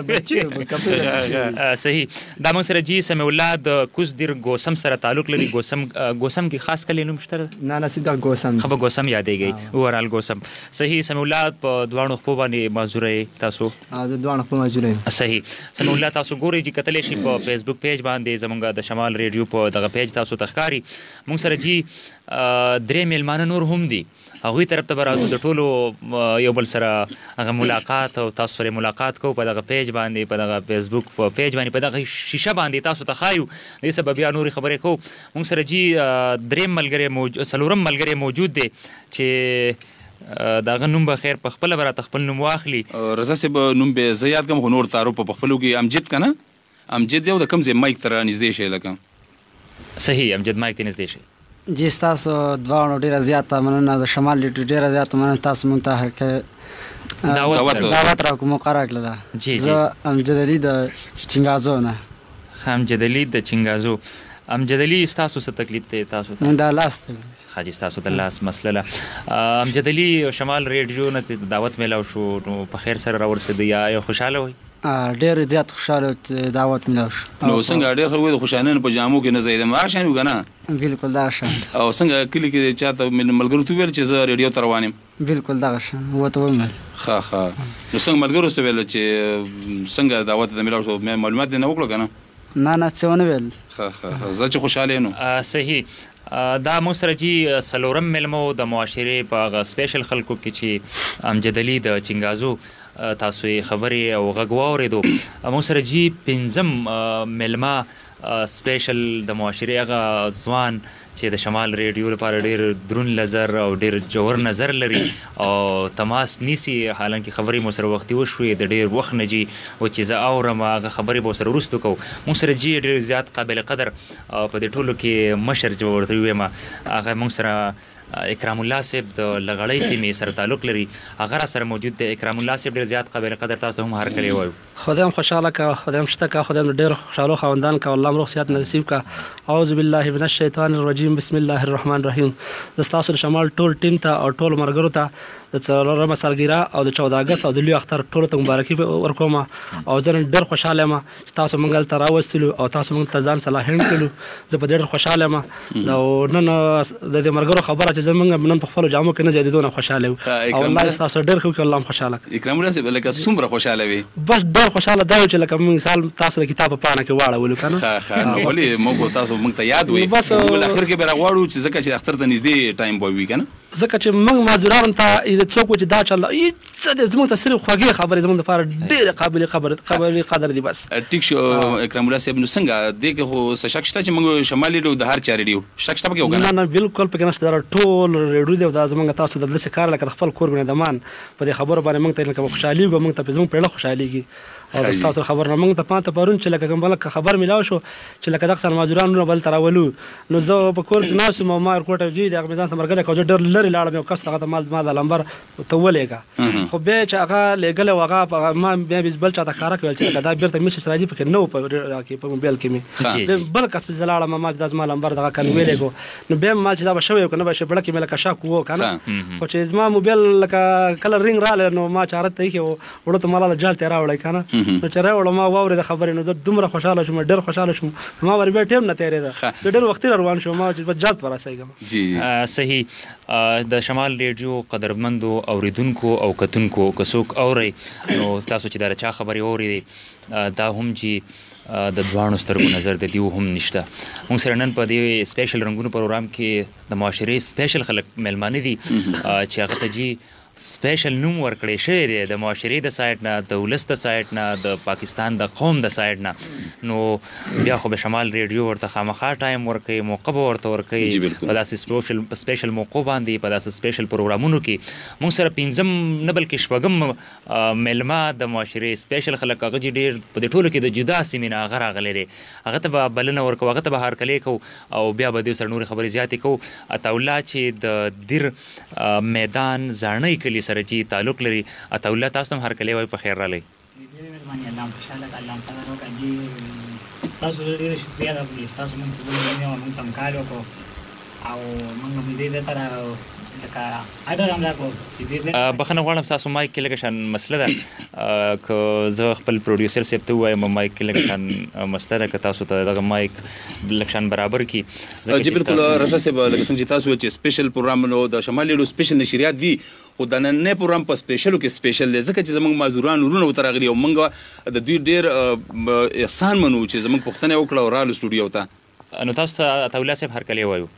چې روچته صحیح. دا موږ سره جي سمیع الله د کوز دیر ګوسم سره تعلق لري. ګوسم کې خاص کلی نوم شته؟ نه نصیب دا ګوسم خو به ګوسم یادېږي اوورال ګوسم. صحیح. سمیع الله په دواړو خپو باندې معذوره تاسو؟ زه دواړو خپو معذوره یم. صحیح. سمیع الله تاسو ګورئ چې کتلی شي په فیسبوک پیج باندې زموږ د شمال ریډیو په دغه پیج تاسو ته ښکاري. موږ سره جي درې میلمانه نور هم دي هغوی طرف ته به راځو د ټولو یو بل سره هغه ملاقات او تاسو سره ملاقات کوو په دغه پیج باندې په دغه فیسبوک په پیج باندې په دغه شیشه باندې تاسو ته ښایو دې څه به بیا نورې خبرې کوو. موږ سره جي درېیم ملګری څلورم ملګری موجود دی چې دغه نوم به خیر په خپله به راته خپل نوم واخلي. رضا صاحب نوم به زه یاد کړم خو نور تعارف په خپلو کې امجد که نه امجد یو د کوم ځای مایک ته رانږدې شي لکه صحیح امجد مایک ته نږدې شي. جی تاسو دواړو ډېره زیاته مننه د شمال ریډیو ډېره زیاته مننه تاسو موږ ته دعوت راکړو مقرره کړله. زه امجد علي د چنګازو نه. امجد علي د چنګازو. امجد علي ستاسو څه تکلیف دی تاسو ته؟ د لاس تکلیف. حاجي ستاسو د لاس مسله ده. امجد علي شمال ریډیو نه دعوت میلاو شو نو په خیر سره راورسېدی یا خوشحاله وئ؟ ډېر زیات خوشحاله دعوت میلاو شو. نو څنګه ډېر خلک وایي د خوشحالۍ په جامو کې نه ځایېدم هغه شان وي که نه؟ بالکل دغه شان. او څنګه کلي کې چاته ملګرو ته وویل چې زه ریډیو ته روان یم؟ بالکل دغه شان ورته ومویل. ښه نو څنګه ملګرو ته ویل چې څنګه دعوت ته میلاو شو معلومات دې نه وکړو که نه؟ نه څه ونه ویل. ښه زه چې خوشحاله یم. صحیح. دا موږ سره جي څلورم میلمه د معاشرې په هغه سپیشل خلکو کې چې امجد علي د چنګازو تاسو یې خبرې او غږ واورېدو. موږ سره جي پنځم میلمه سپیشل د معاشري هغه ځوان چې د شمال ریډیو لپاره ډیر درون نظر او ډیر جوور نظر لري او تماس نیسي، حالانکه خبرې مو سره وختي وشوې د ډیر وخت نه جي او چې زه اورم هغه خبرې به سره وروسته کوو. مونږ سره جي ډیر زیات قابل قدر په دې ټولو کې مشر چې ورته ویم هغه مونږ سره اکرام الله صاحب د لغړی سیمې سره تعلق لري، هغه را سره موجود دی. اکرام الله صاحب ډیر زیات قابل قدر، تاسو هم هر کله وایو خدایم خوشاله کا، خدایم شته کا، خدایم ډیر خوشاله خوندان کا، الله روغ صحت نصیب کا. اعوذ بالله من الشیطان الرجیم، بسم الله الرحمن الرحیم. د تاسو شمال ټول ټیم ته او ټول مرګرو ته د څلورمه سالګرا او د 14 اگست او د لوی اختر ټولو ته مبارکي ورکوم او زه ډیر خوشاله یم چې تاسو مونږ ته راوستلو او تاسو مونږ ته ځان صلاح هند کړو. زه په ډیر خوشاله یم او نن د دې مرګرو خبره چې زمونږ نن په خپل جامو کې نه زیاتېدونه خوشاله او الله تاسو ډیر خو الله خوشاله. اکرام الله صاحب لکه څومره خوشاله وي؟ بس ډیر خوشاله دا چې لکه مثال تاسو د کتاب په پاڼه کې واړولو کنه. ښه نو ولې موږ تاسو مونږ ته یاد وي بس اخر کې به راغواړو چې ځکه چې اختر ته نږدې ټایم به وي کنه، ځکه چې موږ معذوران ته څوک چې دا چل زموږ ته صرف خوږې خبرې زموږ لپاره ډېرې قابل قدر دي. بس ټیک شو اکرام الله صاحب، نو څنګه دې کې خو څه شک شته چې موږ شمالي ډیو د هر چا ریډیو شک شته پکې وګڼه؟ نه بالکل پکې نشته، ټول ریډیو دی او دا زموږ تاسو د داسې کار لکه خپل کور باندې دمان په دې خبرو باندې موږ ته لکه خوشحالېږو، موږ ته زموږ پیړه خوشحالېږي او د تاسو خبر نه موږ ته پاته پرون چې لکه کوم بل خبر ملاو شو چې لکه دغه معذوران نو بل تراولو نو زه په کور کې ناس ما کوټه جی د میزان سمرګله کوجه ډر لري لاړم یو کس هغه ما د لمبر ته ولېګا خو به چې هغه لګله وغه ما بیا بل چا ته کار کوي چې دا بیرته میسج راځي پکې نو په موبایل کې می بل کس په زلاړه ما د ما لمبر دغه کنه ویلېګو نو به ما چې دا بشوي کنه به شبړه کې ملک شاک وو کنه خو چې زما موبایل لکه کلر رینګ رااله نو ما چارته کې وړو ته مالا جال تیرا وړای کنه نو چر وړو ما واورې د خبرې نو زه دومره خوشاله شوم، ډېر خوشاله شوم، ما ور بیا ټیم نه تیرېده ډېر وخت روان شوم ما چې جات پر رسېږم. جی صحیح. د شمال ریډیو قدرمندو اوریدونکو او کتونکو کڅوک اوري نو تاسو چې دا چا خبرې اوري دا هم چې د دوانو سترګو نظر د دیو هم نشته. موږ سره نن په دې سپیشل رنگونو پروګرام کې د معاشري سپیشل خلک ملمانه دي چې هغه ته جی سپیشل نوم ورکړی شوی دی د معاشري د سایډ نه، د ولس د سایډ نه، د پاکستان د قوم د سایډ نه. نو بیا خو به شمال ریډیو ورته خامخا ټایم ورکوي، موقع به ورته ورکوي په داسې سپیشل موقعو باندې، په داسې سپیشل پروګرامونو کې. موږ سره 5 نه بلکې 6 میلمه د معاشري سپیشل خلک هغه ډېر په دې ټولو کې د جدا سیمې نه هغه راغلی دی، هغه ته به بلنه ورکوو، هغه ته به هرکلی کوو او بیا به دې سره نورې خبرې زیاتې کوو. عطاالله چې د دیر میدان زاڼۍ کلي سره چې تعلق لري، عطاالله تاسو هم هرکلی وایي په خیر راغلی. الله خوشاله الله تعالی وکړي، تاسو ډېر شکریه ده چې تاسو موږ ته موږ ته کار وکړو او موږ دې لپاره بخښنه غواړم تاسو مایک کې لږ شان مسله ده که زه خپل پروډیوسر صاحب ته ووایم مایک کې لږ شان مسله ده که تاسو ته دغه مایک لږ شان برابر کړي. جی بالکل رضا صاحب لکه څنګه چې تاسو چې سپیشل پروګرام نو د شمال ریډیو سپیشل نشریات دي خو د نننې پروګرام په سپیشلو کې سپیشل دی ځکه چې زموږ معذوران ورونه ورته راغلي او موږ د دوی ډېر احسان منو چې زموږ پوښتنه وکړه او رالو سټوډیو ته. نو تاسو ته عطاالله صاحب هرکلی وایو.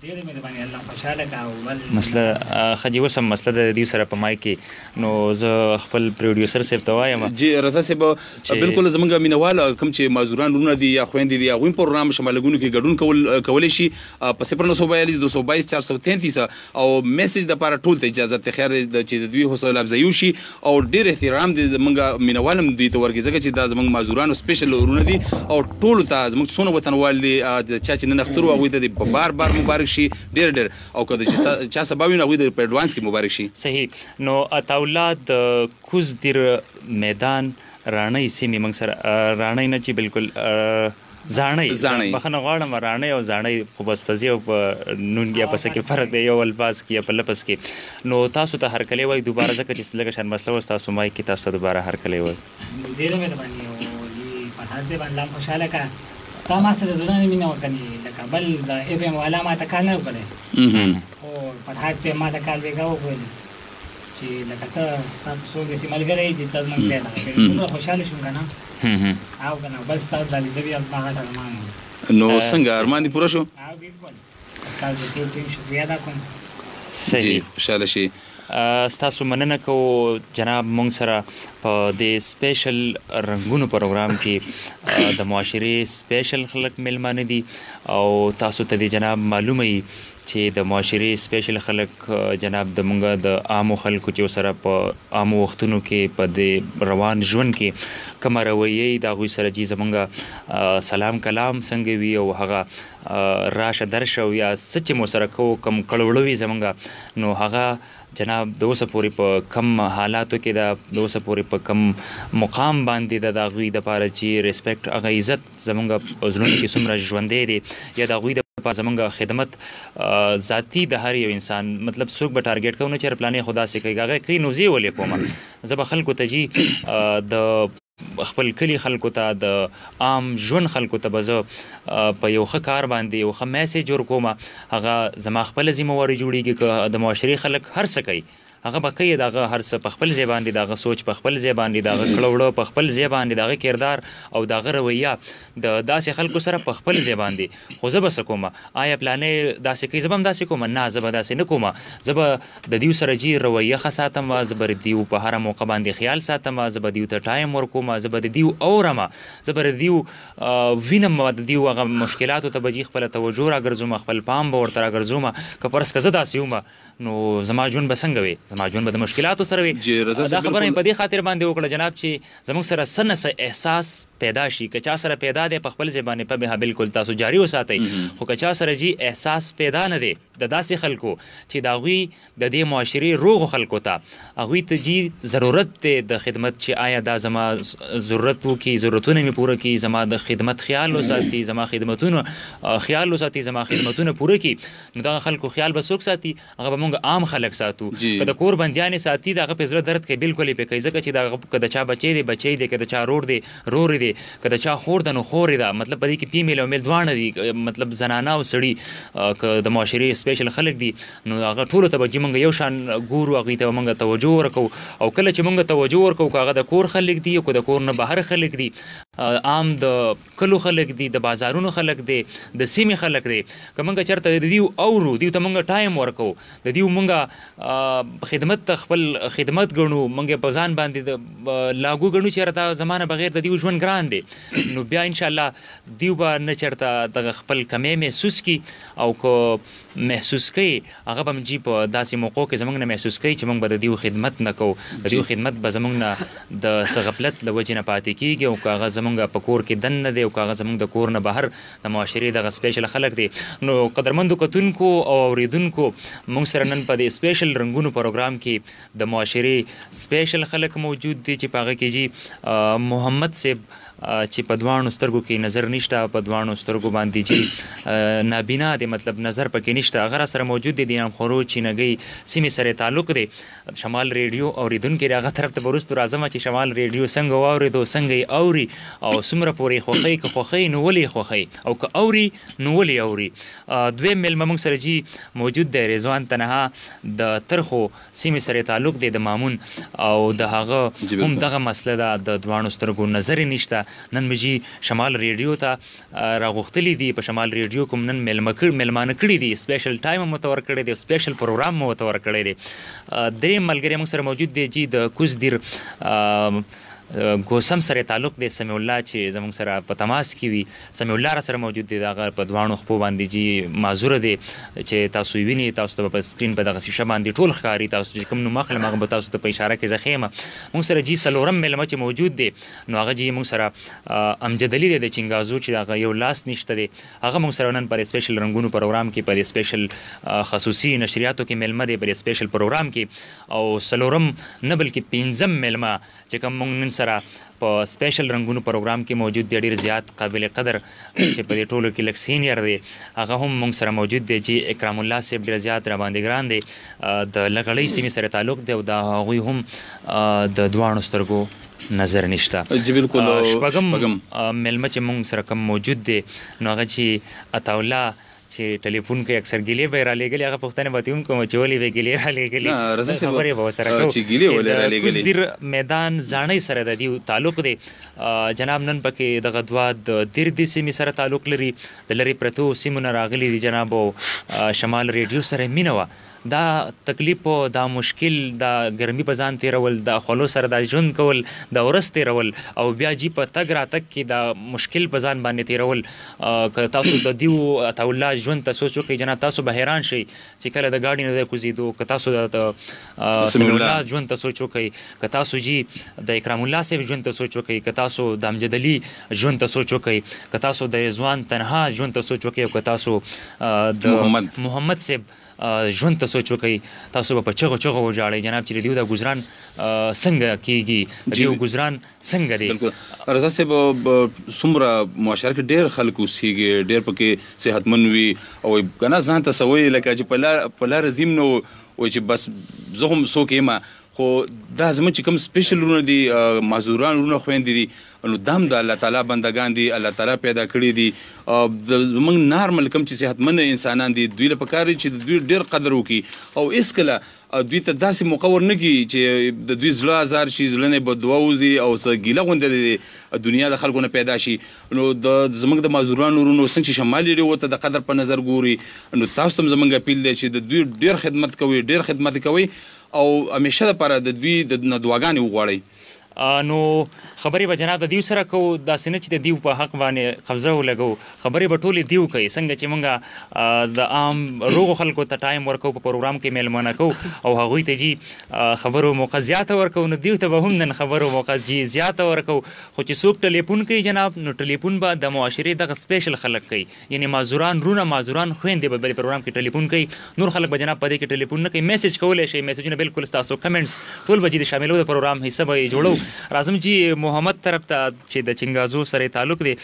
مسله خجی وسم مسله د دې سره په مای کې نو زه خپل پروډیوسر صاحب ته وایم. جی رضا صاحب بالکل زمونږ مینوال کوم چې معذوران ورونه دي یا خويندې دي هغوی پروګرام شمالګونو کې ګډون کولی شي په 0942 222 433 او میسج د پاره ټول ته اجازه ته خیر چې د دوی حوصله افزایي شي او ډېر احترام دي زمونږ مینوالم دوی ته ورکړي ځکه چې دا زمونږ معذورانو سپیشل ورونه دي او ټول ته زمونږ څونه وطنوال دي چا چې نن اختر هغوی ته بار بار مبارک شي ډېر او که د چا سبا وي نو هغوی په اډوانس کې مبارک شي. صحیح. نو عطاالله د کوز دیر میدان رانۍ سیمې موږ سره رانۍ نه چې بالکل زاڼۍ بخښنه غواړم رانۍ او زاڼۍ خو بس په او په نون یا په څه کې فرق دی یو الفاظ کې یا په لفظ کې. نو تاسو ته هرکلی وایي دوباره ځکه چې لږه شان مسله وه تاسو مایک کې تاسو ته دوباره هرکلی وایي. ډېره مهرباني او فرحان صاحب الله خوشحاله کړه تا ما سره زړه نه مینه وکړي لکه بل د اف ام والا ما ته کار نه وکړی خو فرحان صاحب ما ته کار بېګا وکړل چې لکه ته تاسو داسې ملګری دي ته زموږ ځای راغلی دومره خوشحاله شوم که نه او که نه بل ستاسو دا لیدلي زما غټ ارمان نو څنګه ارمان دې پوره شو؟ او بلکل ستاسو د ټول ټیم شکریه ادا کوم. صحیح. خوشحاله شي. ستاسو مننه کوو جناب مونږ سره په د سپیشل رنګونو پروګرام کې د معاشرې سپیشل خلک میلمانه دي او تاسو ته د جناب معلومه وي چې د معاشرې سپیشل خلک جناب د مونږ د عامو خلکو چې سره په عامو وختونو کې په د روان ژوند کې کومه رویه د هغوی سره چې زمونږ سلام کلام څنګه وي او هغه راشه درشه یا څه چې مو سره کوو کوم کړوړه وي زمونږ نو هغه جناب د اوسه پورې په کم حالاتو کې د اوسه پورې په کم مقام باندې د هغوی دپاره چې ریسپیکټ هغه عزت زمونږ په زړونو کې څومره ژوندی دی یا د هغوی دپاره زمونږ خدمت ذاتي د هر یو انسان مطلب څوک به ټارګېټ کوو نه چې پلانې خو داسې کوي هغه کوي نو زه یې ولې کومه زه به خلکو ته جي د خپل کلی خلکو ته د عام ژوند خلکو ته به زه په یو ښه کار باندې یو ښه میسیج ورکومه هغه زما خپله ذمهواري جوړېږي که د معاشرې خلک هر څه کوي هغه به کوي د هغه هر څه په خپل ځای باندې د هغه سوچ په خپل ځای باندې د هغه کړوړه په خپل ځای باندې د هغه کردار او د هغه رویه د داسې خلکو سره په خپل ځای باندې خو زه به څه کومه آیا پلانې داسې کوي زه به هم داسې کومه نه زه به داسې نه کومه زه به د دیو سره جي رویه ښه ساتم زه به د دیو په هره موقع باندې خیال ساتم زه به دیو ته ټایم ورکوم زه به د دیو اورم زه به د دیو وینم د دیو هغه مشکلاتو ته به جي خپله توجه راګرځوم خپل پام به ورته راګرځوم که فرض که زه داسې وم نو زما ژوند به څنګه وي زما ژوند به د مشکلاتو سره وي دا خبره مې په دې خاطر باندې وکړه جناب چې زموږ سره څه نه څه احساس پیدا شي که چا سره پیدا دی په خپل ځای باندې په بها بالکل تاسو جاري وساتئ خو که چا سره جي احساس پیدا نه دی د داسې خلکو چې د هغوی د دې معاشرې روغو خلکو ته هغوی ته جي ضرورت دی د خدمت چې آیا دا زما ضرورت وکړي ضرورتونه مې پوره کړي زما د خدمت خیال وساتي زما خدمتونو خیال وساتي زما خدمتونه پوره کړي نو دغه خلکو خیال به څوک ساتي هغه به موږ عام خلک ساتو که د کور بندیانې ساتي د هغه په زړه درد کوي بالکل یې پې کوي ځکه چې که د چا بچی دی بچی دی که د چا رور دی رور دی که د چا خور ده نو خورې ده مطلب په دې کې فیمیل او میل دواړه دي مطلب زنانه او سړي که د معاشرې سپیشل خلک دي نو هغه ټولو ته به چې موږ یو شان ګورو هغوی ته به موږ توجه ورکوو او کله چې موږ توجه ورکوو که هغه د کور خلک دي که د کور نه بهر خلک دي عام د کلو خلک دي د بازارونو خلک دي د سیمې خلک دي که موږ چېرته د دیو اورو دیو ته موږ ټایم ورکوو د دیو موږ خدمت ته خپل خدمت ګڼو موږ په ځان باندې لاګو ګڼو چې دا زمانه بغیر د دیو ژوند ګران دی نو بیا انشاءالله دیو به نه چېرته دغه خپل کمی محسوس کي او که محسوس کوي هغه به جي په داسې موقعو کې زموږ نه محسوس کوي چې موږ به د دیو خدمت نه کوو د دیو خدمت به زموږ نه د څه غفلت له وجې نه پاتې کېږي او که هغه زموږ په کور کې دن نه دی او که هغه زموږ د کور نه بهر د معاشرې دغه سپیشل خلک دی نو قدرمندو کتونکو او اوریدونکو موږ سره نن په د سپیشل رنګونو پروګرام کې د معاشرې سپیشل خلک موجود دي چې په هغه کې جي محمد صاحب چې په دواړو سترګو کې نظر نشته په دواړو سترګو باندې چې نابینا دی مطلب نظر پکې نشته هغه را سره موجود دی د انامخورو چینګۍ سیمې سره تعلق دی شمال ریډیو اوریدونکي هغه طرف ته به وروستو راځم چې شمال ریډیو څنګه واورېدو څنګه یې اوري او څومره پورې خوښوي که خوښوي نو ولې یې خوښوي او که اوري نو ولې اوري دویم میلمه موږ سره جي موجود دی رضوان تنها د ترخو سیمې سره تعلق دی د مامون او د هغه هم دغه مسله ده د دواړو سترګو نظر یې نشته نن مې شمال ریډیو ته راغوښتلي دي په شمال ریډیو کوم نن میلمانه کړي دي سپیشل ټایم مو ورته ورکړی دی سپیشل پروګرام مو ورته ورکړی دی درېیم ملګری موږ سره موجود دی جي د کوزدیر ګوسم سره تعلق دی سمیع الله چې زموږ سره په تماس کې وي سمیع الله را سره موجود دی دغه په دواړو خپو باندې جي معذوره دی چې تاسو یې وینئ تاسو ته په سکرین په دغه شیشه باندې ټول ښکاري تاسو چې کوم نوم اخلم هغه به تاسو ته په اشاره کې زه ښیم موږ سره جي څلورم میلمه چې موجود دی نو هغه جي موږ سره امجد علي دی د چنګازو چې هغه یو لاس نشته دی هغه موږ سره نن پر سپیشل رنګونو پروګرام کې پر سپیشل خصوصي نشریاتو کې میلمه دی پر سپیشل پروګرام کې او څلورم نه بلکې پنځم میلمه چې کوم موږ نن سره په سپیشل رنګونو پروګرام کې موجود دی ډېر زیات قابل قدر چې په دې ټولو کې لږ سینیر دی هغه هم موږ سره موجود دی چې اکرام الله صاحب ډېر زیات راباندې ګران دی د لغړۍ سیمې سره تعلق دی او د هغوی هم د دواړو سترګو نظر نشته شپږم میلمه چې موږ سره کوم موجود دی نو هغه چې عطاالله چې ټلیفون کې اکثر ګیلې به رالیږلې هغه پوښتنه به ترې هم کوم چې ولې به ګیلې رالیږلې خبرې به ورسره کوو د کوزدیر میدان زاڼۍ سره د دې تعلق دی جناب نن پکې دغه دوه د دیردې سیمې سره تعلق لري د لرې پرتو سیمو نه راغلي دي جناب او شمال ریډیو سره مینه وه دا تکلیف او دا مشکل دا ګرمي په ځان تیرول دا خلو سره دا ژوند کول دا ورځ تیرول او بیا جی په تګ راتګ کې دا مشکل په ځان باندې تیرول که تاسو د دیو الله ژوند ته سوچ وکړئ جناب تاسو به حیران شئ چې کله د گاډي نه کوزیدو که تاسو د سمیع الله ژوند ته سوچ وکړئ که تاسو جی د اکرام الله صاحب ژوند ته سوچ وکړئ که تاسو د امجد علي ژوند ته سوچ وکړئ که تاسو د رضوان تنها ژوند ته سوچ وکړئ او که تاسو د محمد صاحب ژوند ته سوچ وکړئ تاسو به په چغو چغو وژاړئ جناب چې د دیو دا ګزران څنګه کیږي د دیو ګزران څنګه دی. بالکل رضا صاحب څومره معاشره کې ډېر خلک اوسېږي ډېر پکې صحتمند وي او که نه ځان ته سوی لکه چې په لاره ځیم نو وایي چې بس زه هم څوک یم خو دا زموږ چې کوم سپیشل ورونه دي معذوران ورونه خویندې دي نو دا هم د الله تعالی بندګان دي الله تعالی پیدا کړي دي زموږ نارمل کوم چې صحتمند انسانان دي دوی له پکار چې د دوی ډېر قدر وکړي او هېڅکله دوی ته داسې موقع ورنکړي چې د دوی زړه ازار شي زړه نه بددعا وځي او څه ګیله غوندې د دنیا د خلکو نه پیدا شي نو زموږ د معذورانو ورونو څنګه چې شمالي ډیو ته د قدر په نظر ګوري نو تاسو ته هم زموږ اپیل دی چې د دوی ډېر خدمت کوئ ډېر خدمت کوئ او همیشه لپاره د دوی د دعاګانې وغواړئ. نو خبرې به جناب د دیو سره کوو داسې نه چې د دیو په حق باندې قبضه ولګو خبرې به ټولې دیو کوي څنګه چې موږ د عام روغو خلکو ته ټایم ورکو په پروګرام کې میلمانه کوو او هغوی ته جی خبرو موقع زیاته ورکو نو دیو ته به هم نن خبرو موقع جی زیاته ورکو خو چې څوک ټلیفون کوي جناب نو ټلیفون به د معاشرې دغه سپیشل خلک کوي یعنی معذوران رونه معذوران خویندې به بل پروګرام کې ټلیفون کوي نور خلک به جناب په دې کې ټلیفون نه کوي میسج کولی شي میسجونه بالکل ستاسو کمنټس ټول به جی د شاملو د پروګرام حصه به یې جوړو. راځم جی محمد طرف ته چې د چنګازو سره تعلق دی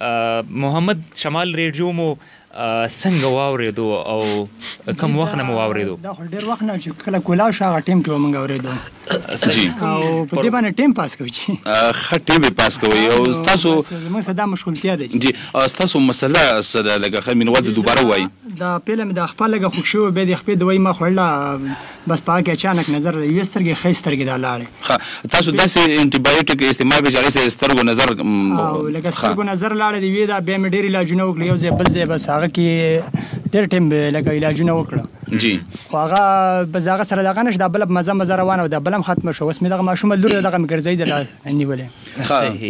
محمد شمال ریډیو مو څنګه واورېدو او کم وخت نه مو واورېدو؟ دا خو ډېر وخت نه چې کله کولاو شو هغه ټیم کې به موږ اورېدو او په دې باندې ټیم پاس کوي چې ښه ټیم یې پاس کوئ او ستاسو زموږ سره دا مشغولتیا ده جی ستاسو مسله څه ده لکه ښه مینوال د دوباره ووایي دا پیله مې د خپل لږه خوښ شوی بیا د خپې دوایي ما خوړله بس په هغه کې اچانک نظر د یوې سترګې ښۍ سترګې دا لاړې تاسو داسې انټي بایوټیک استعمال کړئ چې هغې سره سترګو نظر او لکه سترګو نظر لاړې د یوې دا بیا مې ډېر علاجونه وکړل یو ځای بل ځای بس هغه کې ډېر ټایم لکه علاجونه وکړه جی خو هغه بس هغه سره دغه نشته دا بله مزه مزه روانه وه دا بله هم ختمه شوه اوس مې دغه ماشومه لور ده دغه مې ګرځوي نیولې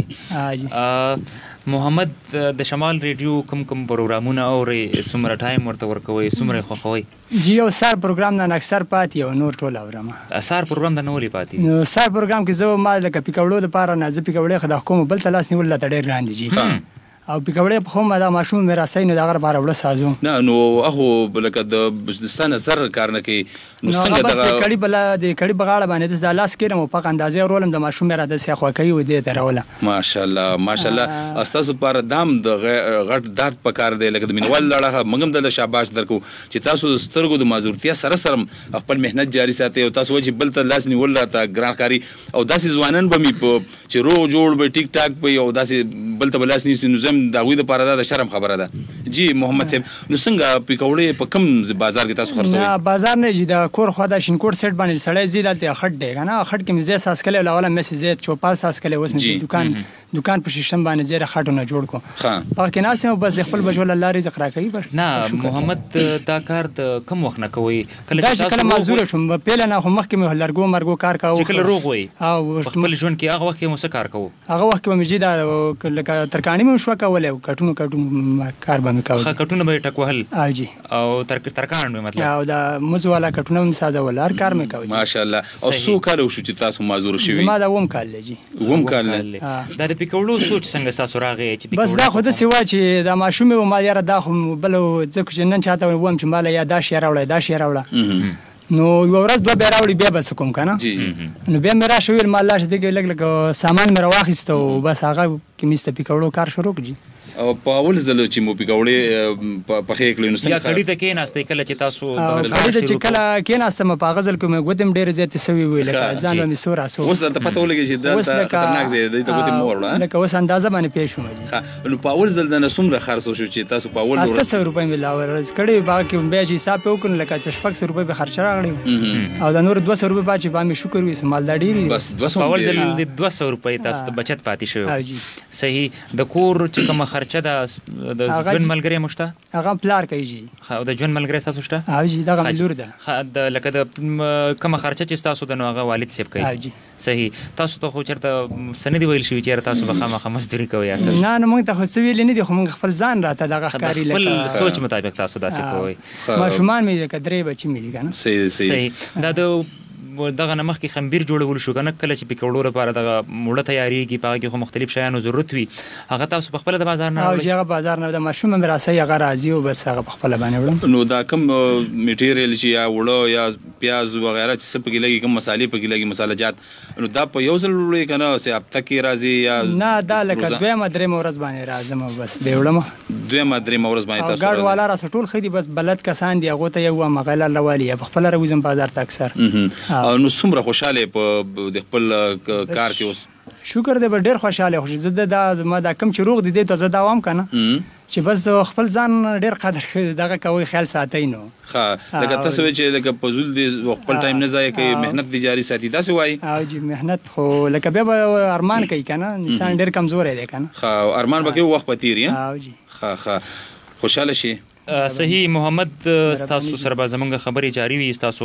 صحیح. محمد د شمال ریډیو کوم کوم پروګرامونه اورئ څومره ټایم ورته ورکوئ څومره خوښوئ؟ جی یو سار پروګرام نه اکثر پاتې او نور ټول اورم. سار پروګرام د نه ولې پاتې؟ نو سار پروګرام کې زه ما لکه پیکوړو دپاره نه زه پیکوړې خو د حکومت بل ته لاس نیول راته ډېر ګران دي جی او پیکوړې په خو ما دا ماشوم مې راسئ نو د هغه لپاره وړه سازو نه نو هغه لکه د ستا نظر کار نه کوي نو څنګه دغه د کړي بله د کړي په غاړه باندې د لاس کېږم او په اندازې ورولم د ماشوم مې را داسې خوا کوي و دې ته راوله ماشاءالله ماشاءالله ستاسو لپاره دام د غټ درد پکار دی لکه د مینوال لړه موږ هم د شاباش درکو چې تاسو د سترګو د معذورتیا سره سره خپل مهنت جاري ساتئ او تاسو چې بل ته لاس نیول راته ګران ښکاري او داسې ځوانان به مې چې روغ جوړ به ټیک ټاک به او داسې بل ته به لاس نیسي نو زه هم د هغوی دپاره د شرم خبره ده. جی محمد صاحب نو څنګه پیکوړې په کوم بازار کې تاسو خرڅوئ؟ نه بازار نه جی د کور خوا د شینکوټ سیټ باندې سړی ځي دلته خټ دی که نه خټ کې مې ځای ساس کلی اوله مې زیات چوپال ساس کلی اوس مې دکان په سیسټم باندې زیره خټونه جوړ کړو په هغه کې ناست یم بس خپل بچو الله رزق راکوي بس. نه محمد دا کار د کم وخت نه کوئ؟ دا چې کله معذوره شوم پیله نه خو مخکې مې لرګو مرګو کار کوو چې کله روغ وئ په خپل ژوند کې هغه وخت کې مو څه کار کوو؟ هغه وخت کې به مې جي دا لکه ترکاڼي مې شوه کولی او کټونو کار به مې کولی ښه کټونه به یې ټک وهل جی او ترکاڼ مې مطلب او د مزو والا کټونه مې سازول هر کار مې کوي ماشاءالله. او څو کاله وشو چې تاسو معذوره شوي؟ زما دا اووم کال دی جی اووم کال دی. دا د پیکوړو سوچ څنګه ستاسو راغی چې بس دا خو داسې وه چې دا ماشوم یې و ما یاره دا خو بل ځکه چې نن چاته ووایم چې ماله یا دا شی راوړی دا شی راوړه نو یوه ورځ دوه بیا راوړي بیا به څه کوم که نه نو بیا مې راشه ویل ما لاشه دې کې لږ لږ سامان مې راواخیسته او بس هغه کې مې د پیکوړو کار شروع کړي. او په اول ځل چې مو پیکوړې پخې کړې نو څنګه یا کړي ته کېناستئ کله چې تاسو کړي ته چې کله کېناستم په هغه ځل کې مې ګوتې هم ډېرې زیاتې سوي وې لکه ځان به مې سور اسو اوس درته پته ولګي چې دا خطرناک ځای دی ته ګوتې مه وروړه لکه اوس اندازه باندې پېښ شوم. نو په اول ځل د نه څومره خرڅ وشو چې تاسو په اول 800 روپۍ مې لا ورځ کړې په هغه کې بیا چې حساب یې وکړو لکه چې 600 روپۍ به خرچه راغلې او د نور 200 روپۍ پاتې به مې شکر وي مالدا ډېرې بس 200 په اول ځل 200 روپۍ تاسو ته بچت پاتې شوی. جی صحیح. د کور چې کومه خرچه د ژوند ملګری مو شته؟ هغه پلار کوي جی. او د ژوند ملګری ستاسو شته؟ او جی دغه مې لور ده. لکه د کومه خرچه چې ستاسو ده نو هغه والد صاحب کوي؟ او جی. صحیح. تاسو ته خو چېرته څه نه دي ویل شوي چې تاسو به خامخا مزدوري کوئ اصل؟ نه نو موږ ته خو څه ویلي نه دي، خو موږ خپل ځان راته دغه ښکاري خپل سوچ مطابق تاسو داسې کوئ. ماشومان مې لکه 3 بچي مې دي که نه. صحیح. دا د دغه نه مخکې خمبیر جوړول شو که نه، کله چې پکوړو لپاره دغه موړه تیارېږي په هغه کې خو مختلف شیانو ضرورت وي، هغه تاسو پخپله د بازار نه راوړئ؟ هغه بازار نه د ماشوم مې راسئ هغه راځي او بس هغه پخپله باندې وړم. نو دا کوم میټیریل چې یا وړه یا پیاز وغیره چې څه پکې لګي، کوم مسالې پکې لګي، مساله جات، نو دا په یو ځل وړئ که نه چې هفته کې راځي یا نه؟ دا لکه دویمه درېیمه ورځ باندې راځم او بس بیا وړم. دویمه درېیمه ورځ باندې تاسو ګاډ والا راسه ټول ښه دي، بس بلد کسان دي هغو ته یې ووایم هغه یې لالوالي یا پخپله راوځم بازار ته اکثر. نو څومره خوشحاله په د خپل کار کې اوس؟ شکر دی به ډېر خوشحاله خوشي. زه دا زما دا کم چې روغ دی دې ته زه دا وایم که نه چې بس د خپل ځان ډېر قدر دغه کوئ، خیال ساتئ. نو ښه لکه تاسو وایئ چې لکه په زول دې خپل ټایم نه ضایع کوي، محنت دې جاري ساتي، داسې وایي؟ او جی محنت خو لکه بیا به ارمان کوي که نه، انسان ډېر کمزوری دی که نه. ښه ارمان به کوي وخت به تېري. او جی ښه خوشحاله شي. صحیح. محمد ستاسو سره به زمونږ خبرې جاري وي، ستاسو